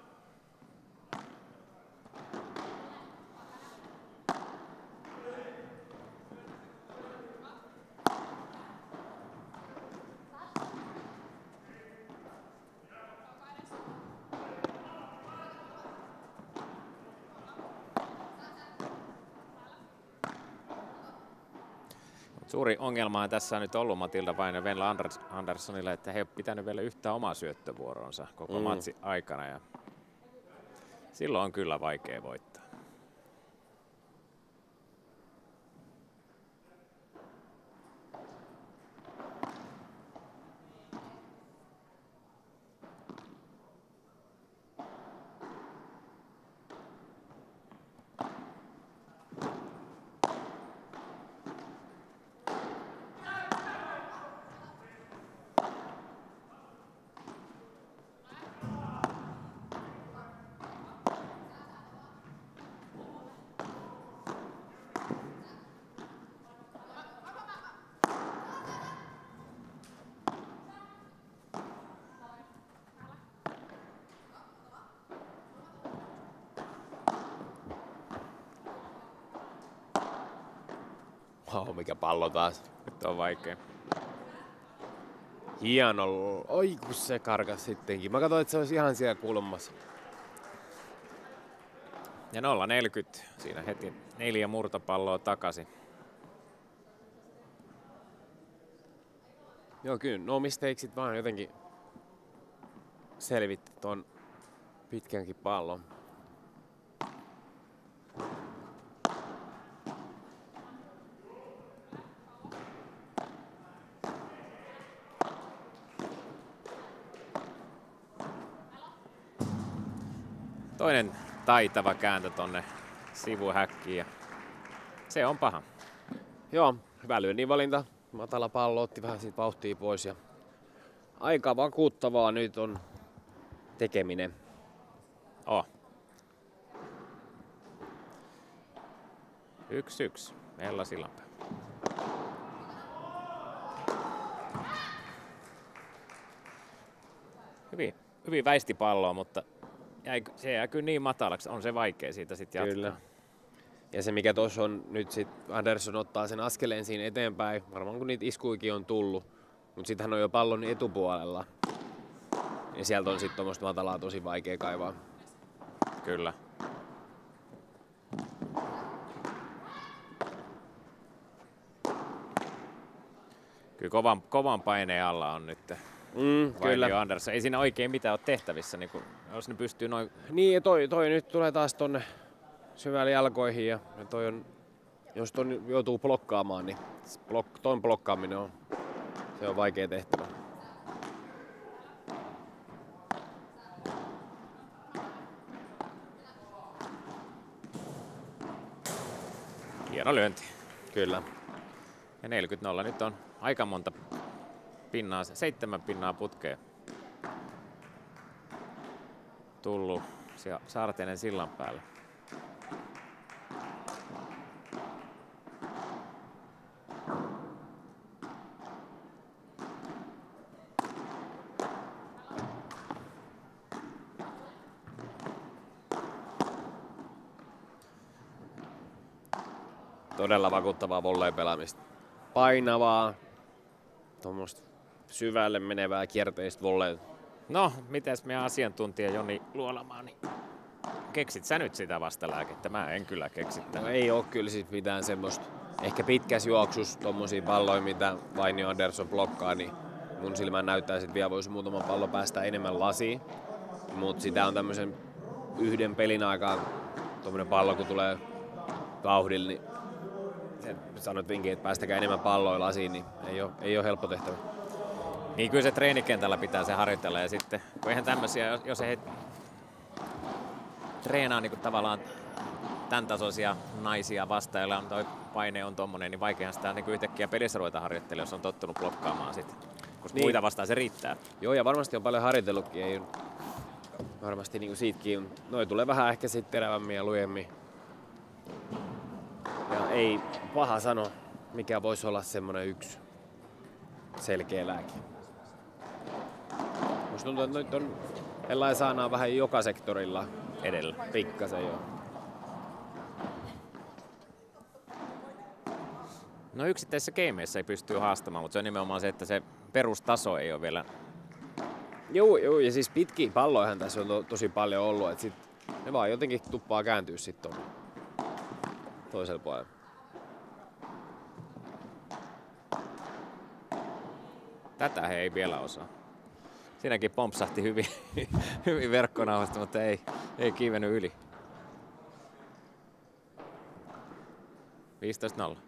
S2: Suuri ongelma on tässä nyt ollut Matilda Vainio ja Venla Anderssonille, että he ei ole pitänyt vielä yhtään omaa syöttövuoronsa koko matsin aikana. Ja silloin on kyllä vaikea voittaa.
S8: Mikä pallo taas.
S2: Nyt on vaikea.
S8: Hieno. Oi kun se karkas sittenkin. Mä katsoin, että se olisi ihan siellä kulmassa.
S2: Ja 0-40. Siinä heti 4 murtopalloa takaisin.
S8: Joo, kyllä. No mistakesit vaan jotenkin selvitti ton pitkänkin pallon.
S2: Toinen taitava kääntö tonne sivuhäkkiin ja se on paha.
S8: Joo, hyvä lyönninvalinta. Matala pallo otti vähän siitä vauhtia pois ja aika vakuuttavaa nyt on tekeminen.
S2: Oh. 1-1. Ella Sillanpää. Hyvin väisti palloa, mutta se jää kyllä niin matalaksi. On se vaikea siitä sitten jatkaa.
S8: Kyllä. Ja se mikä tuossa on nyt sit Andersson ottaa sen askeleen siinä eteenpäin, varmaan kun niitä iskuikin on tullut, mutta sitten hän on jo pallon etupuolella. Ja sieltä on sitten tuommoista matalaa tosi vaikea kaivaa.
S2: Kyllä. Kyllä kovan paineen alla on nyt.
S8: Kyllä.
S2: Andersson. Ei siinä oikein mitään ole tehtävissä, niin kun, jos ne pystyy noin...
S8: Niin ja toi nyt tulee taas tonne syvälle jalkoihin ja toi on, jos ton joutuu blokkaamaan, niin ton blokkaaminen se on vaikea tehtävä.
S2: Hieno lyönti.
S8: Kyllä.
S2: Ja 40-0 nyt on aika monta pinnaa, 7 pinnaa putkeen tullut Saartenen sillan päälle.
S8: Todella vakuuttavaa volleen pelaamista. Painavaa, tuommoista syvälle menevää kierteistä volleen.
S2: No, mitäs meidän asiantuntija Joni Luolamaa, niin keksit sä nyt sitä vastalääkettä? Mä en kyllä keksi tätä.
S8: No ei oo kyllä sit mitään semmoista. Ehkä pitkäs juoksus tommosia palloja, mitä Vainio Andersson blokkaa, niin mun silmään näyttää, että vielä voisi muutama pallo päästä enemmän lasiin. Mut sitä on tämmöisen yhden pelin aikaan tommonen pallo, kun tulee vauhdilla, niin sanoit vinkin, että päästäkää enemmän palloja lasiin, niin ei oo helppo tehtävä.
S2: Niin kyllä se treenikentällä pitää se harjoitella ja sitten, kun eihän tämmösiä, jos ei treenaa niin kuin tavallaan tämän tasoisia naisia vastaan, joilla on toi paine on tommonen, niin vaikeahan sitä niin yhtäkkiä pelissä ruveta harjoittelemaan, jos on tottunut blokkaamaan sitten. Koska niin. Muita vastaan se riittää.
S8: Joo, ja varmasti on paljon harjoitellutkin, ei varmasti niin kuin siitäkin. Noi tulee vähän ehkä sitten terävämmin ja lujemmin. Ja ei paha sano, mikä voisi olla semmonen yksi selkeä lääke. Musta tuntuu, että nyt on Ella Saanaa vähän joka sektorilla edellä. Pikkasen joo.
S2: No yksittäisissä gameissa ei pysty haastamaan, mutta se on nimenomaan se, että se perustaso ei ole vielä...
S8: Joo, ja siis pitkiä palloihan tässä on tosi paljon ollut, että sit ne vaan jotenkin tuppaa kääntyä sitten toisella puolella.
S2: Tätä he ei vielä osaa. Siinäkin pompsahti hyvin verkkonauhasta, mutta ei kiivennyt yli. 15-0.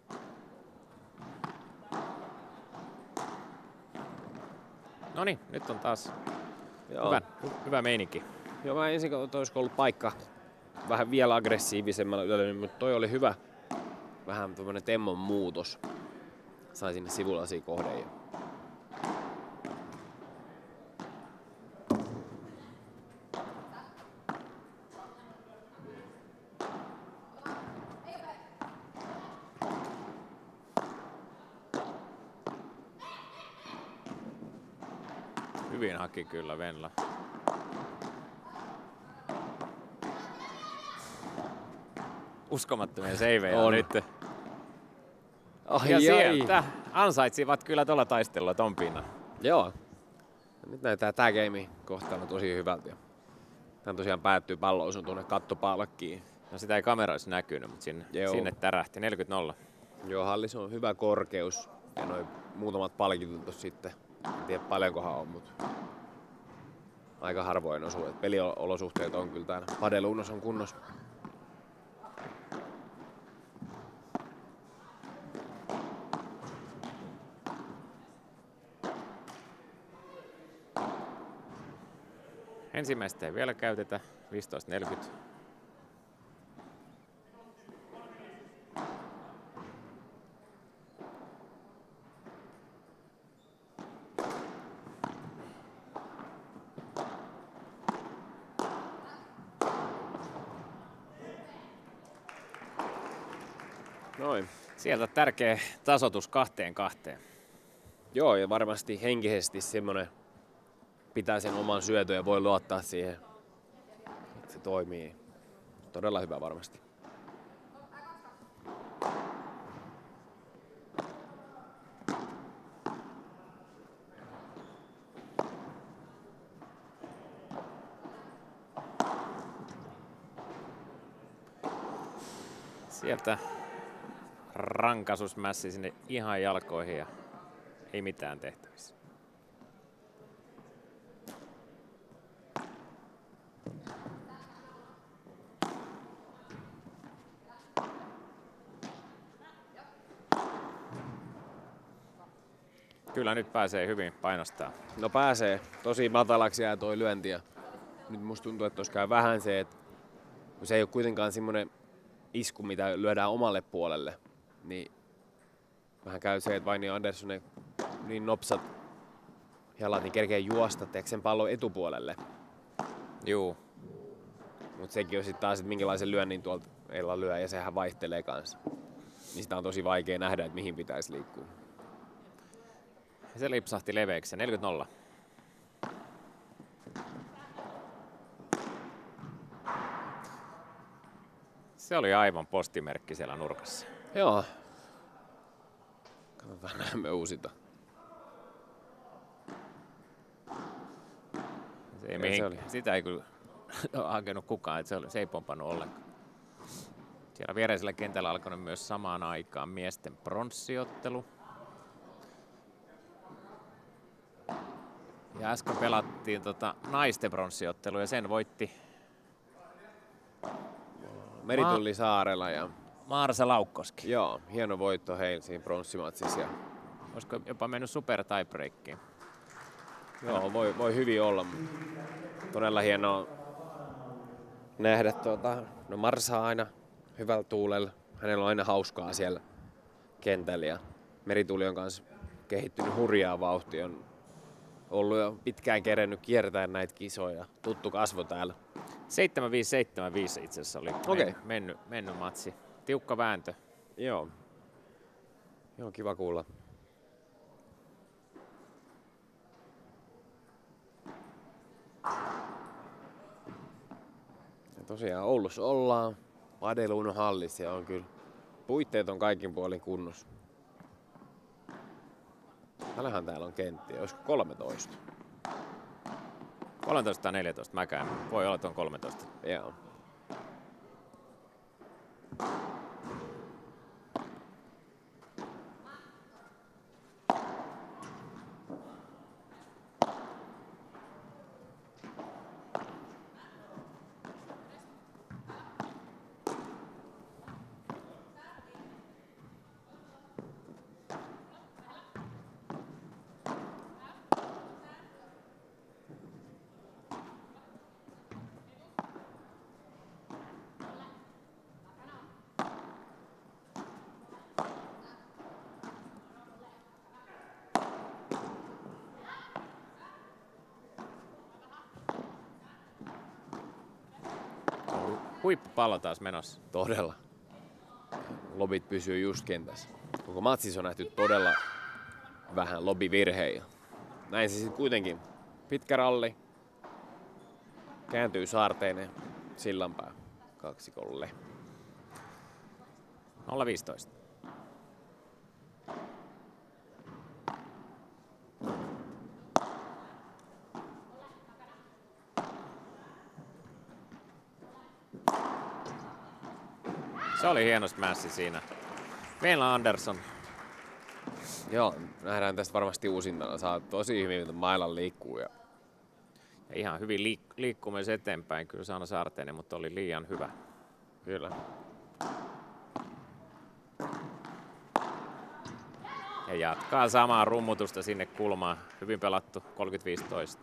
S2: Noniin, nyt on taas hyvä meininki.
S8: Joo, mä ensin katsoin, että olisiko ollut paikka vähän vielä aggressiivisemmalle ylölle, mutta toi oli hyvä. Vähän tämmönen temmon muutos. Sai sinne sivulasiin kohden.
S2: Hyvin haki kyllä Venla. Uskomattomia seivejä on nyt. Ja sieltä ansaitsivat kyllä tuolla taistelulla ton pinnan.
S8: Joo. Nyt näyttää tää game kohtaan tosi hyvältä. Tän tosiaan päättyy pallo osun tuonne kattopalkkiin.
S2: No sitä ei kamerassa näkynyt, mutta sinne tärähti 40-0.
S8: Joo, hallissa on hyvä korkeus. Ja noin muutamat palkitut tossa sitten. En tiedä paljonkohan on, mutta aika harvoin osuu. Peliolosuhteet on kyllä täällä. Padeluunnos on kunnossa.
S2: Ensimmäistä ei vielä käytetä, 15.40.
S8: Noin.
S2: Sieltä tärkeä tasoitus 2-2.
S8: Joo, ja varmasti henkisesti semmonen pitää sen oman syötön ja voi luottaa siihen, että se toimii. Todella hyvä varmasti.
S2: Sieltä rankasusmässi sinne ihan jalkoihin ja ei mitään tehtävissä. Kyllä nyt pääsee hyvin painostaa.
S8: No pääsee. Tosi matalaksi jää toi lyönti. Ja nyt musta tuntuu, että tuossa käy vähän se, että kun se ei ole kuitenkaan semmoinen isku, mitä lyödään omalle puolelle, niin vähän käy se, että Vainio Andersson niin nopsat jalat niin kerkee juosta sen pallon etupuolelle.
S2: Juu.
S8: Mutta sekin on sitten taas, että minkälaisen lyönnin tuolta Ella lyö, ja sehän vaihtelee kanssa. Niin sitä on tosi vaikea nähdä, että mihin pitäisi liikkua.
S2: Se lipsahti leveäksi, 40-0. Se oli aivan postimerkki siellä nurkassa.
S8: Joo. Katsotaan, näemme uusita.
S2: Sitä ei kyllä hakenut kukaan, että se ei pompannut ollenkaan. Siellä viereisellä kentällä alkanut myös samaan aikaan miesten pronssiottelu. Ja äsken pelattiin naisten pronssiottelu ja sen voitti
S8: Meritulli Saarela ja
S2: Marsa Laukkoski.
S8: Joo, hieno voitto heillä siinä pronssimatsissa.
S2: Olisiko jopa mennyt super tiebreakiin?
S8: Joo, voi hyvin olla. Todella hienoa nähdä no Marsa aina hyvällä tuulella. Hänellä on aina hauskaa siellä kentällä ja Meritulli on kanssa kehittynyt hurjaa vauhtia. On ollut jo pitkään kerennyt kiertää näitä kisoja. Tuttu kasvo täällä.
S2: 7-5 itse asiassa oli mennyt matsi. Tiukka vääntö.
S8: Joo. Joo, kiva kuulla. Ja tosiaan Oulussa ollaan. Padeluun hallissa ja on kyllä puitteet on kaikin puolin kunnossa. Täällähän täällä on kenttiä. Olisiko 13?
S2: 13 tai 14, mäkään. Voi olla, että on 13.
S8: Joo.
S2: Huippupallo taas menossa.
S8: Todella. Lobit pysyy just kentässä. Koko matsissa on nähty todella vähän lobivirheitä. Näin se sitten kuitenkin. Pitkä ralli. Kääntyy saarteinen sillanpää kaksikolle.
S2: 0-15. Se oli hieno smässi siinä. Meillä Andersson.
S8: Joo, nähdään tästä varmasti uusintana. Saa tosi hyvin, että mailan liikkuu. Ja
S2: ihan hyvin liikkuu myös eteenpäin. Kyllä Sanna Saarteinen, mutta oli liian hyvä.
S8: Kyllä.
S2: Ja jatkaa samaa rummutusta sinne kulmaan. Hyvin pelattu, 30-15.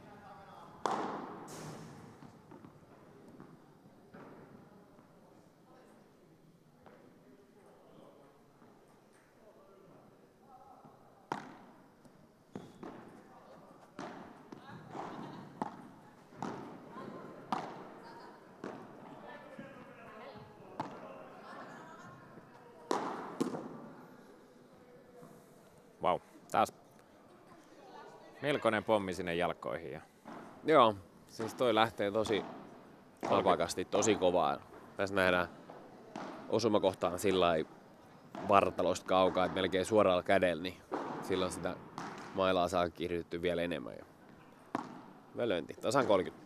S2: Vau, taas melkoinen pommi sinne jalkoihin. Ja
S8: Joo, siis toi lähtee tosi napakasti, tosi kovaa. Tässä nähdään osumakohtaan sillä vartalosta kaukaa, että melkein suoralla kädellä, niin silloin sitä mailaa saa kiihdyttyä vielä enemmän. Hyvä löinti, tasan 30.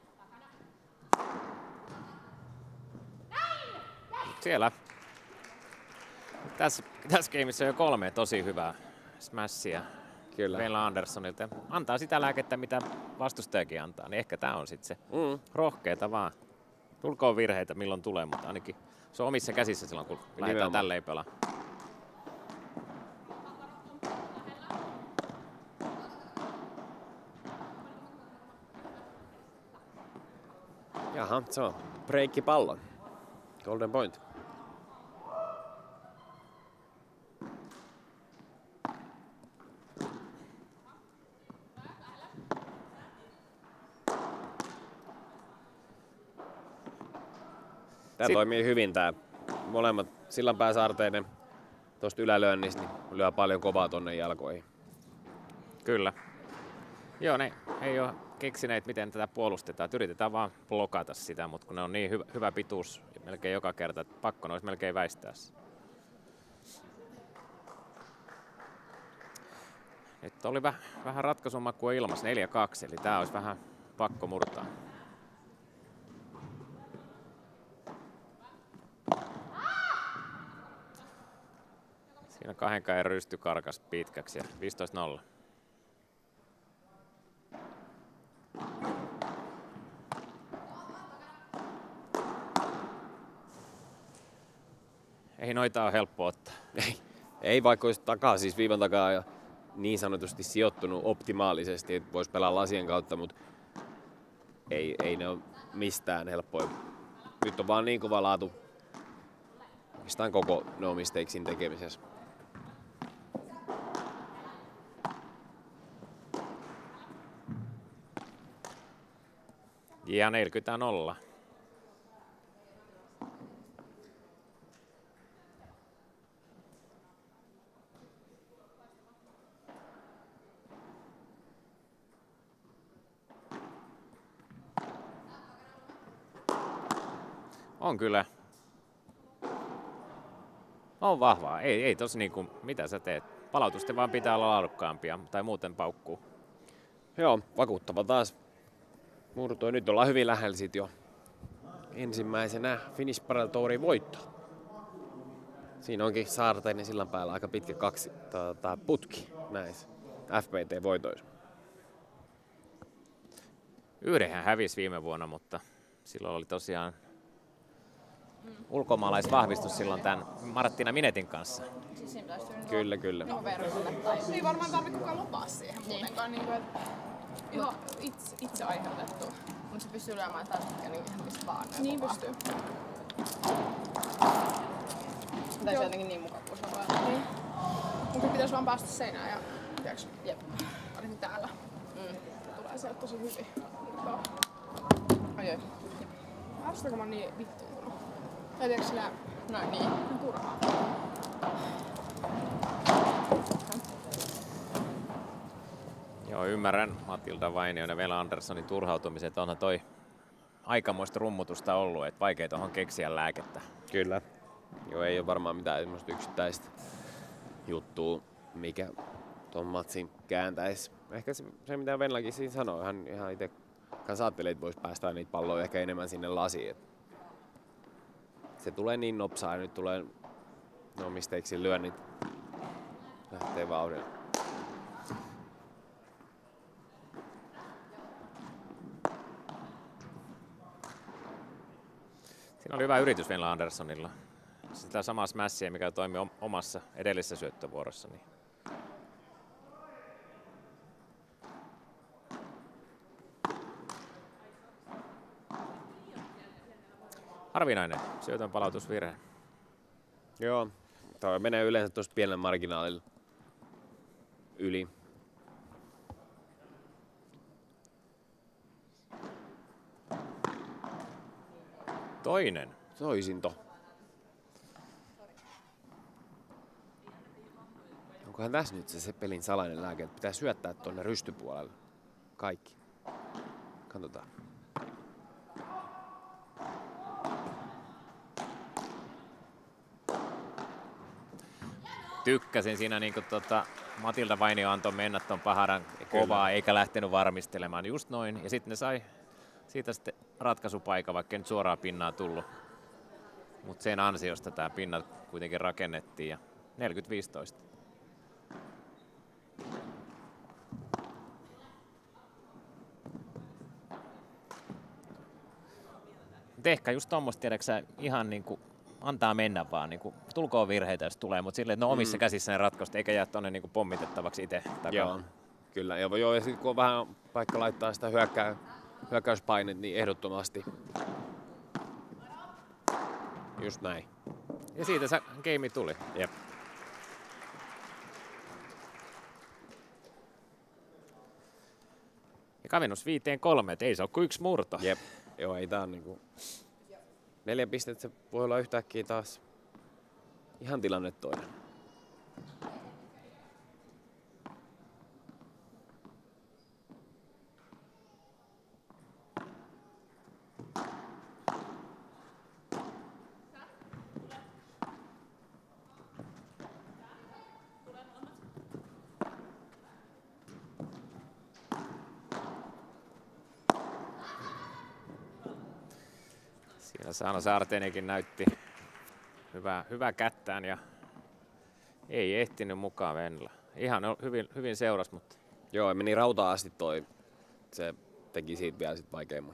S2: siellä tässä gameissa on jo 3 tosi hyvää smashia.
S8: Kyllä.
S2: Meillä Anderssonilta. Antaa sitä lääkettä, mitä vastustajakin antaa, niin ehkä tää on sitten se rohkeeta vaan. Tulkoon virheitä milloin tulee, mutta ainakin se on omissa käsissä silloin, kun lähdetään tälleen pelaa.
S8: Jaha, se on breikki pallon. Golden point. Tää toimii hyvin tää. Molemmat Sillanpää Saarteinen tuosta ylälyönnistä niin lyö paljon kovaa tonne jalkoihin.
S2: Kyllä. Joo, ne ei ole keksineet, miten tätä puolustetaan. Yritetään vaan blokata sitä, mutta kun ne on niin hyvä pituus melkein joka kerta, että pakko ne olisi melkein väistää. Nyt oli vähän ratkaisumakua ilmassa, 4-2, eli tää olisi vähän pakko murtaa. Siinä 2 käden rysty karkas pitkäksi ja 15-0. Ei noita ole helppo ottaa.
S8: Ei vaikka olisi takaa, siis viivan takaa ja niin sanotusti sijoittunut optimaalisesti, että voisi pelaa lasien kautta, mutta ei ne ole mistään helppoja. Nyt on vaan niin kova laatu oikeastaan koko no mistakesin tekemisessä.
S2: Ja 40-0. On kyllä. On vahvaa. Ei tosi niinku, mitä sä teet. Palautusten vaan pitää olla laadukkaampia tai muuten paukkuu.
S8: Joo, vakuuttava taas. Murtoi. Nyt ollaan hyvin lähellä sit jo ensimmäisenä Finnish Padel Tourin voitto. Siinä onkin Saarteinen sillan päällä aika pitkä putki näissä FPT-voitoissa.
S2: Yhdenhän hävisi viime vuonna, mutta silloin oli tosiaan ulkomaalaisvahvistus silloin tämän Marttina Minetin kanssa.
S8: Kyllä.
S5: Ei varmaan tarvitse kukaan lupaa siihen muutenkaan, niin kuin, ihan itse aiheutettu.
S9: Mutta se pystyy lyömään tällä hetkellä niin ihan mistä vaan.
S5: Niin pystyy.
S9: Tai se jotenkin niin mukavuus on vaan.
S5: Niin. Mun pitäisi vaan päästä seinään ja tiiäks, ainakin täällä. Tulee sieltä tosi hyvin.
S9: Ai.
S5: Arvostako mä oon niin vittuuntunut? Tai tiiäks sillä
S9: Noin niin.
S5: turhaa.
S2: Joo, ymmärrän Matilda Vainion ja Vela Anderssonin turhautumiset. Onhan toi aikamoista rummutusta ollut, että vaikea tuohon keksiä lääkettä.
S8: Kyllä. Joo, ei ole varmaan mitään semmoista yksittäistä juttua, mikä ton matsin kääntäisi. Ehkä se mitä Venlakin siinä sanoi, hän ihan itse kanssa ajattelee, että voisi päästää niitä palloja ehkä enemmän sinne lasiin. se tulee niin nopsaa ja nyt tulee no misteiksi lyönnit lähtee vauhdilla.
S2: Siinä oli hyvä yritys Venla Anderssonilla. Sitä samaa smashia, mikä toimi omassa edellisessä syöttövuorossa. Niin. Harvinainen syötön palautusvirhe.
S8: Joo, toi menee yleensä tuosta pienellä marginaalilla yli.
S2: Toinen.
S8: Toisinto. Onkohan tässä nyt se pelin salainen lääke, että pitää syöttää tuonne rystypuolelle. Kaikki. Katsotaan.
S2: Tykkäsin siinä niin Matilda Vainio antoi mennä ton paharan kovaa eikä lähtenyt varmistelemaan just noin. Ja sitten ne sai siitä sitten ratkaisupaikan, vaikka ei nyt suoraa pinnaa tullut. Mutta sen ansiosta tämä pinna kuitenkin rakennettiin ja 40-15. Ehkä just tommoista, tiedäksä, ihan niinku antaa mennä vaan, niinku, tulkoon virheitä jos tulee, mutta silleen, että ne on omissa käsissä ne ratkaisut, eikä jää tonne niinku pommitettavaksi itse takaa.
S8: Joo, kyllä. Ja sitten kun on vähän paikka laittaa sitä hyökkäyspainet, niin ehdottomasti. Just näin.
S2: Ja siitä se game tuli.
S8: Jep.
S2: Ja kavennus 5-3, et ei se ole kuin yksi murto.
S8: Jep. Joo, ei tää on niinku 4 pistettä, se voi olla yhtäkkiä taas ihan tilanne toinen.
S2: Siinä Saana Saartenikin näytti hyvää kättään ja ei ehtinyt mukaan Venla. Ihan hyvin seurasi, mutta...
S8: Joo, meni rautaan asti toi. Se teki siitä vielä sit vaikeimman.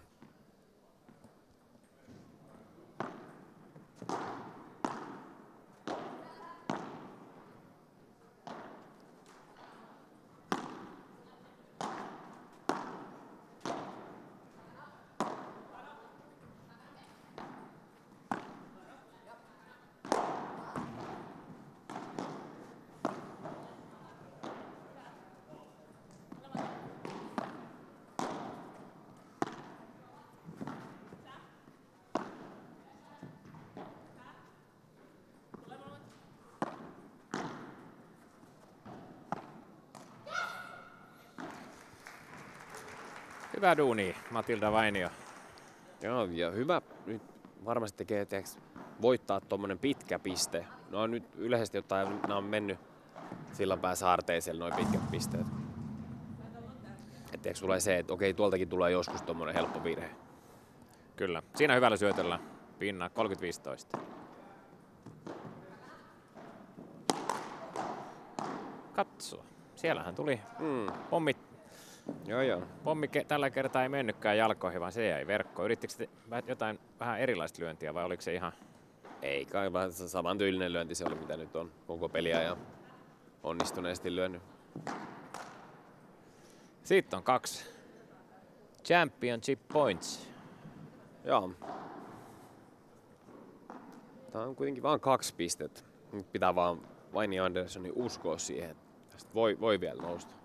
S2: Hyvä duuni, Matilda Vainio.
S8: Joo, ja hyvä. Nyt varmasti tekee voittaa tuommoinen pitkä piste. No nyt yleisesti ottaen nämä on mennyt sillan päässä harteisella noin pitkät pisteet. Etteikö sulle se, että okei, tuoltakin tulee joskus tuommoinen helppo virhe.
S2: Kyllä, siinä hyvällä syötöllä pinna 30-15. Katso, siellähän tuli pommit.
S8: Joo.
S2: Pommi tällä kertaa ei mennytkään jalkoihin, vaan se jäi verkkoon. Yrittikö te jotain vähän erilaista lyöntiä vai oliko se ihan...
S8: Ei kai, vähän saman tyylinen lyönti se oli, mitä nyt on koko peliä ja onnistuneesti lyönyt.
S2: Siitä on 2 championship points.
S8: Joo. Tää on kuitenkin vain 2 pistettä. Nyt pitää vaan Vaini Anderssonin uskoa siihen, että tästä voi vielä nousta.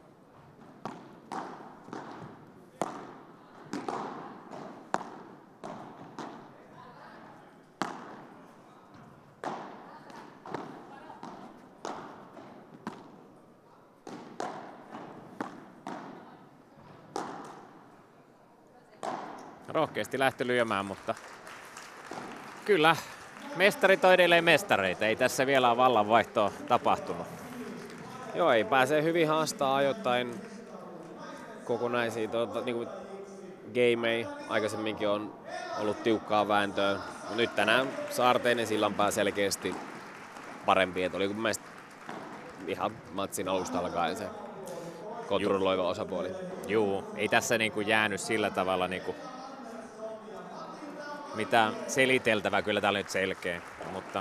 S2: Rohkeasti lähti lyömään, mutta kyllä mestarit on edelleen mestareita. Ei tässä vielä ole vallanvaihtoa tapahtunut.
S8: Joo, ei pääsee hyvin haastaa ajoittain kokonaisia niin gameja. Aikaisemminkin on ollut tiukkaa vääntöä. Nyt tänään Saarteinen Sillanpää selkeästi parempi. Et oli mun mielestä ihan matsin alusta alkaen se kontrolloiva osapuoli.
S2: Juu, ei tässä niinku jäänyt sillä tavalla niinku mitään seliteltävää, kyllä tää oli nyt selkeä, mutta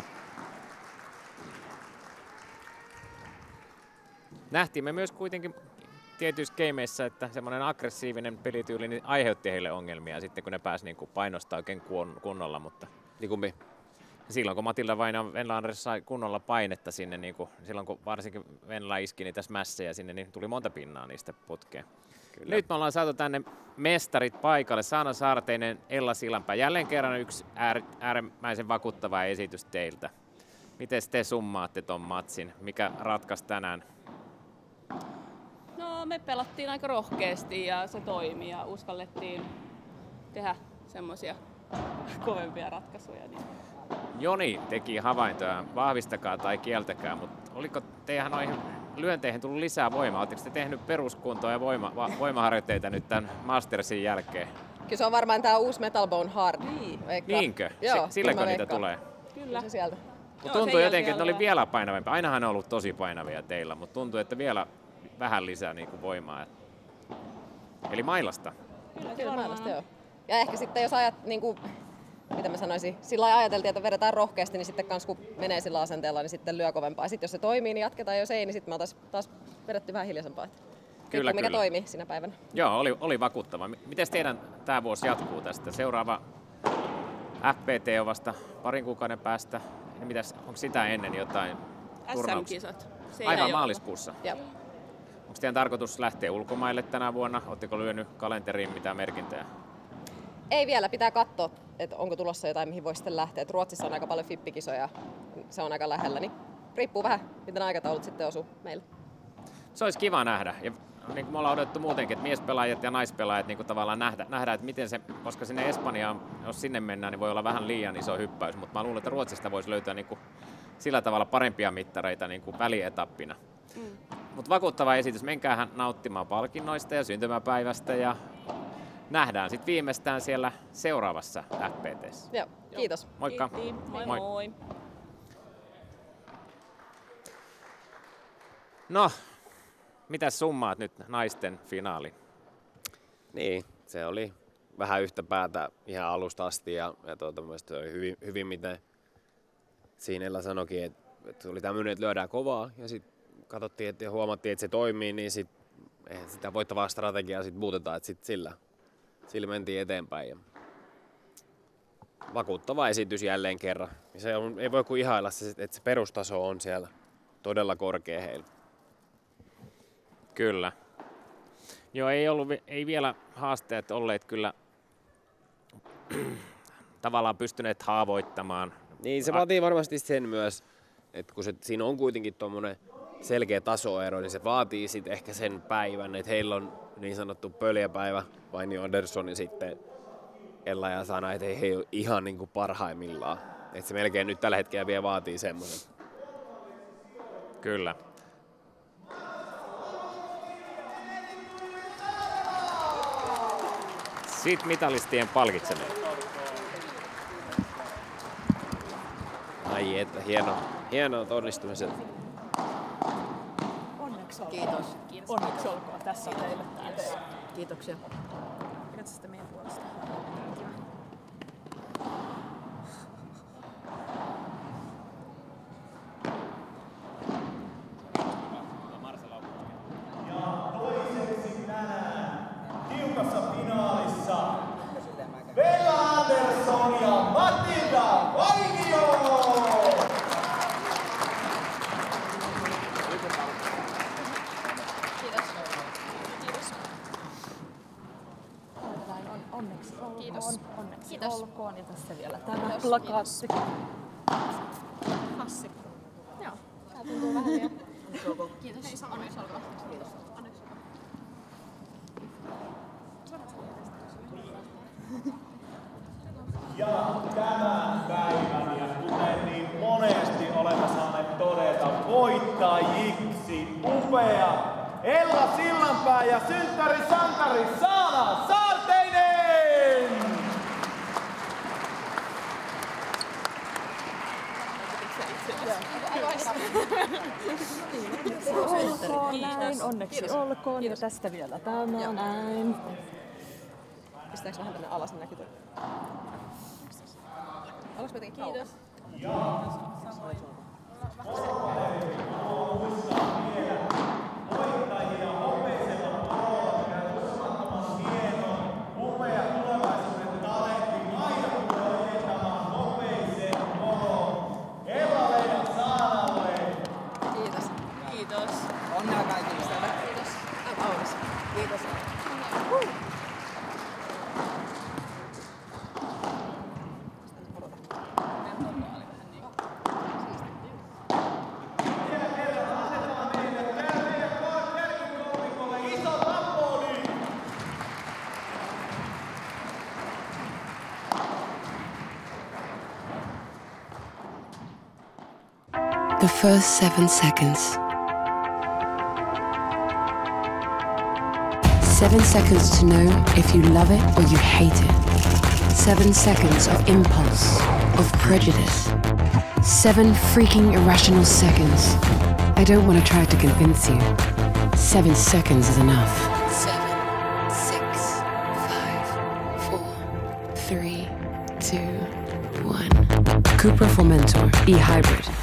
S2: nähtiin me myös kuitenkin tietyissä gameissa, että semmoinen aggressiivinen pelityyli niin aiheutti heille ongelmia sitten, kun ne pääsi niinku painostaa oikein kunnolla, mutta
S8: Niin kumpi?
S2: silloin kun Matilda Venla sai kunnolla painetta sinne, niin silloin kun varsinkin Venla iski niitä smässejä sinne, niin tuli monta pinnaa niistä putkeen. Kyllä. Nyt me ollaan saatu tänne mestarit paikalle. Saana Saarteinen, Ella Sillanpää. Jälleen kerran yksi äärimmäisen vakuuttava esitys teiltä. Miten te summaatte ton matsin? Mikä ratkaisi tänään?
S4: No me pelattiin aika rohkeasti ja se toimi ja uskallettiin tehdä semmoisia kovempia ratkaisuja. Niin.
S2: Joni teki havaintoja, vahvistakaa tai kieltäkää, mutta oliko teidän noihin lyönteihin tullut lisää voimaa? Oletteko te tehnyt peruskuntoa ja voimaharjoitteita nyt tämän Mastersin jälkeen?
S3: Kyllä se on varmaan tää uusi Metal Bone Hard.
S2: Niinkö?
S3: Joo,
S2: silläkö niitä tulee?
S4: Kyllä.
S3: Se sieltä.
S2: Tuntuu jotenkin, että ne oli vielä painavampia. Ainahan ne on ollut tosi painavia teillä, mutta tuntuu, että vielä vähän lisää niin kuin voimaa. Eli mailasta.
S3: Kyllä mailasta, joo. Ja ehkä sitten jos ajat, niin kuin, mitä mä sanoisin, sillä lailla ajateltiin, että vedetään rohkeasti, niin sitten kans kun menee sillä asenteella, niin sitten lyö kovempaa. Sitten jos se toimii, niin jatketaan, jos ei, niin sitten me oltaisiin taas vedetty vähän hiljaisempaa.
S2: Kyllä,
S3: mikä toimi sinä päivänä.
S2: Joo, oli vakuuttava. Miten teidän tämä vuosi jatkuu tästä? Seuraava FPT on vasta parin kuukauden päästä. Onko sitä ennen jotain turnauksia?
S4: SM-kisat.
S2: Aivan maaliskuussa.
S3: Jep.
S2: Onko teidän tarkoitus lähteä ulkomaille tänä vuonna? Oletteko lyönyt kalenteriin mitään merkintöjä?
S3: Ei vielä, pitää katsoa, että onko tulossa jotain, mihin voisi sitten lähteä. Et Ruotsissa on aika paljon fippikisoja, se on aika lähellä, niin riippuu vähän, miten aikataulut sitten osuu meille.
S2: Se olisi kiva nähdä. Ja niin kuin me ollaan odotettu muutenkin, että miespelaajat ja naispelaajat niin kuin tavallaan nähdä, että miten se, koska sinne Espanjaan, jos sinne mennään, niin voi olla vähän liian iso hyppäys, mutta mä luulen, että Ruotsista voisi löytää niin kuin sillä tavalla parempia mittareita niin kuin välietappina. Mutta vakuuttava esitys, menkäähän nauttimaan palkinnoista ja syntymäpäivästä ja nähdään sitten viimeistään siellä seuraavassa FPT:ssä.
S3: Joo, kiitos.
S2: Moikka.
S4: Moi moi.
S2: No, mitäs summaat nyt naisten finaali?
S8: Niin, se oli vähän yhtä päätä ihan alusta asti ja mielestäni se oli hyvin miten siinä Ella sanoikin, että oli tämmöinen, että lyödään kovaa ja sitten katsottiin ja huomattiin, että se toimii, niin eihän sitä voittavaa strategiaa sitten muutetaan, että sitten sillä mentiin eteenpäin. Ja vakuuttava esitys jälleen kerran. Ja se ei voi kuin ihailla se, että se perustaso on siellä todella korkea heillä.
S2: Kyllä. Joo, ei vielä haasteet olleet kyllä tavallaan pystyneet haavoittamaan.
S8: Niin, se vaatii varmasti sen myös, että kun siinä on kuitenkin tuommoinen selkeä tasoero, niin se vaatii sitten ehkä sen päivän, että heillä on niin sanottu pöljäpäivä, Vainio Andersson ja sitten Ella ja Sana, että he ei ole ihan niin kuin parhaimmillaan. Että se melkein nyt tällä hetkellä vielä vaatii semmoisen.
S2: Kyllä. Sitten mitalistien palkitseminen.
S8: Ai että, hienoa onnistumisen.
S9: Onneksi olkoon. Kiitos. Onneksi olkoon. Tässä on teille. Kiitoksia. Pidätkö sitä meidän puolesta?
S6: Toiseksi tänään tiukassa finaalissa Bella Andersson ja Matilda Vainio!
S9: Onneksi olkoon.
S5: Kiitos.
S9: Onneksi
S5: Kiitos.
S9: olkoon. Ja tässä vielä tämä plakaatti.
S5: Hassi. Joo, tää tuntuu vähän vielä. Kiitos. Hei, onneksi olkoon. Kiitos. Onneksi olkoon.
S6: Ja tämän päivän, ja kuten niin monesti olemme saaneet todeta, voittajiksi upea Ella Sillanpää ja synttäri Sankari Saana Saarteinen!
S9: Näin, onneksi olkoon. Ja tästä vielä tämä näin.
S3: Pistääks vähän tänne alas, niin näkyy? Ollaanko me jotenkin kiitos?
S4: Kiitos.
S3: Onnea kaikille. Kiitos. Auris. Kiitos.
S1: The first 7 seconds. 7 seconds to know if you love it or you hate it. 7 seconds of impulse, of prejudice. 7 freaking irrational seconds. I don't want to try to convince you. 7 seconds is enough. 7, 6, 5, 4, 3, 2, 1. Cupra Formentor E-Hybrid.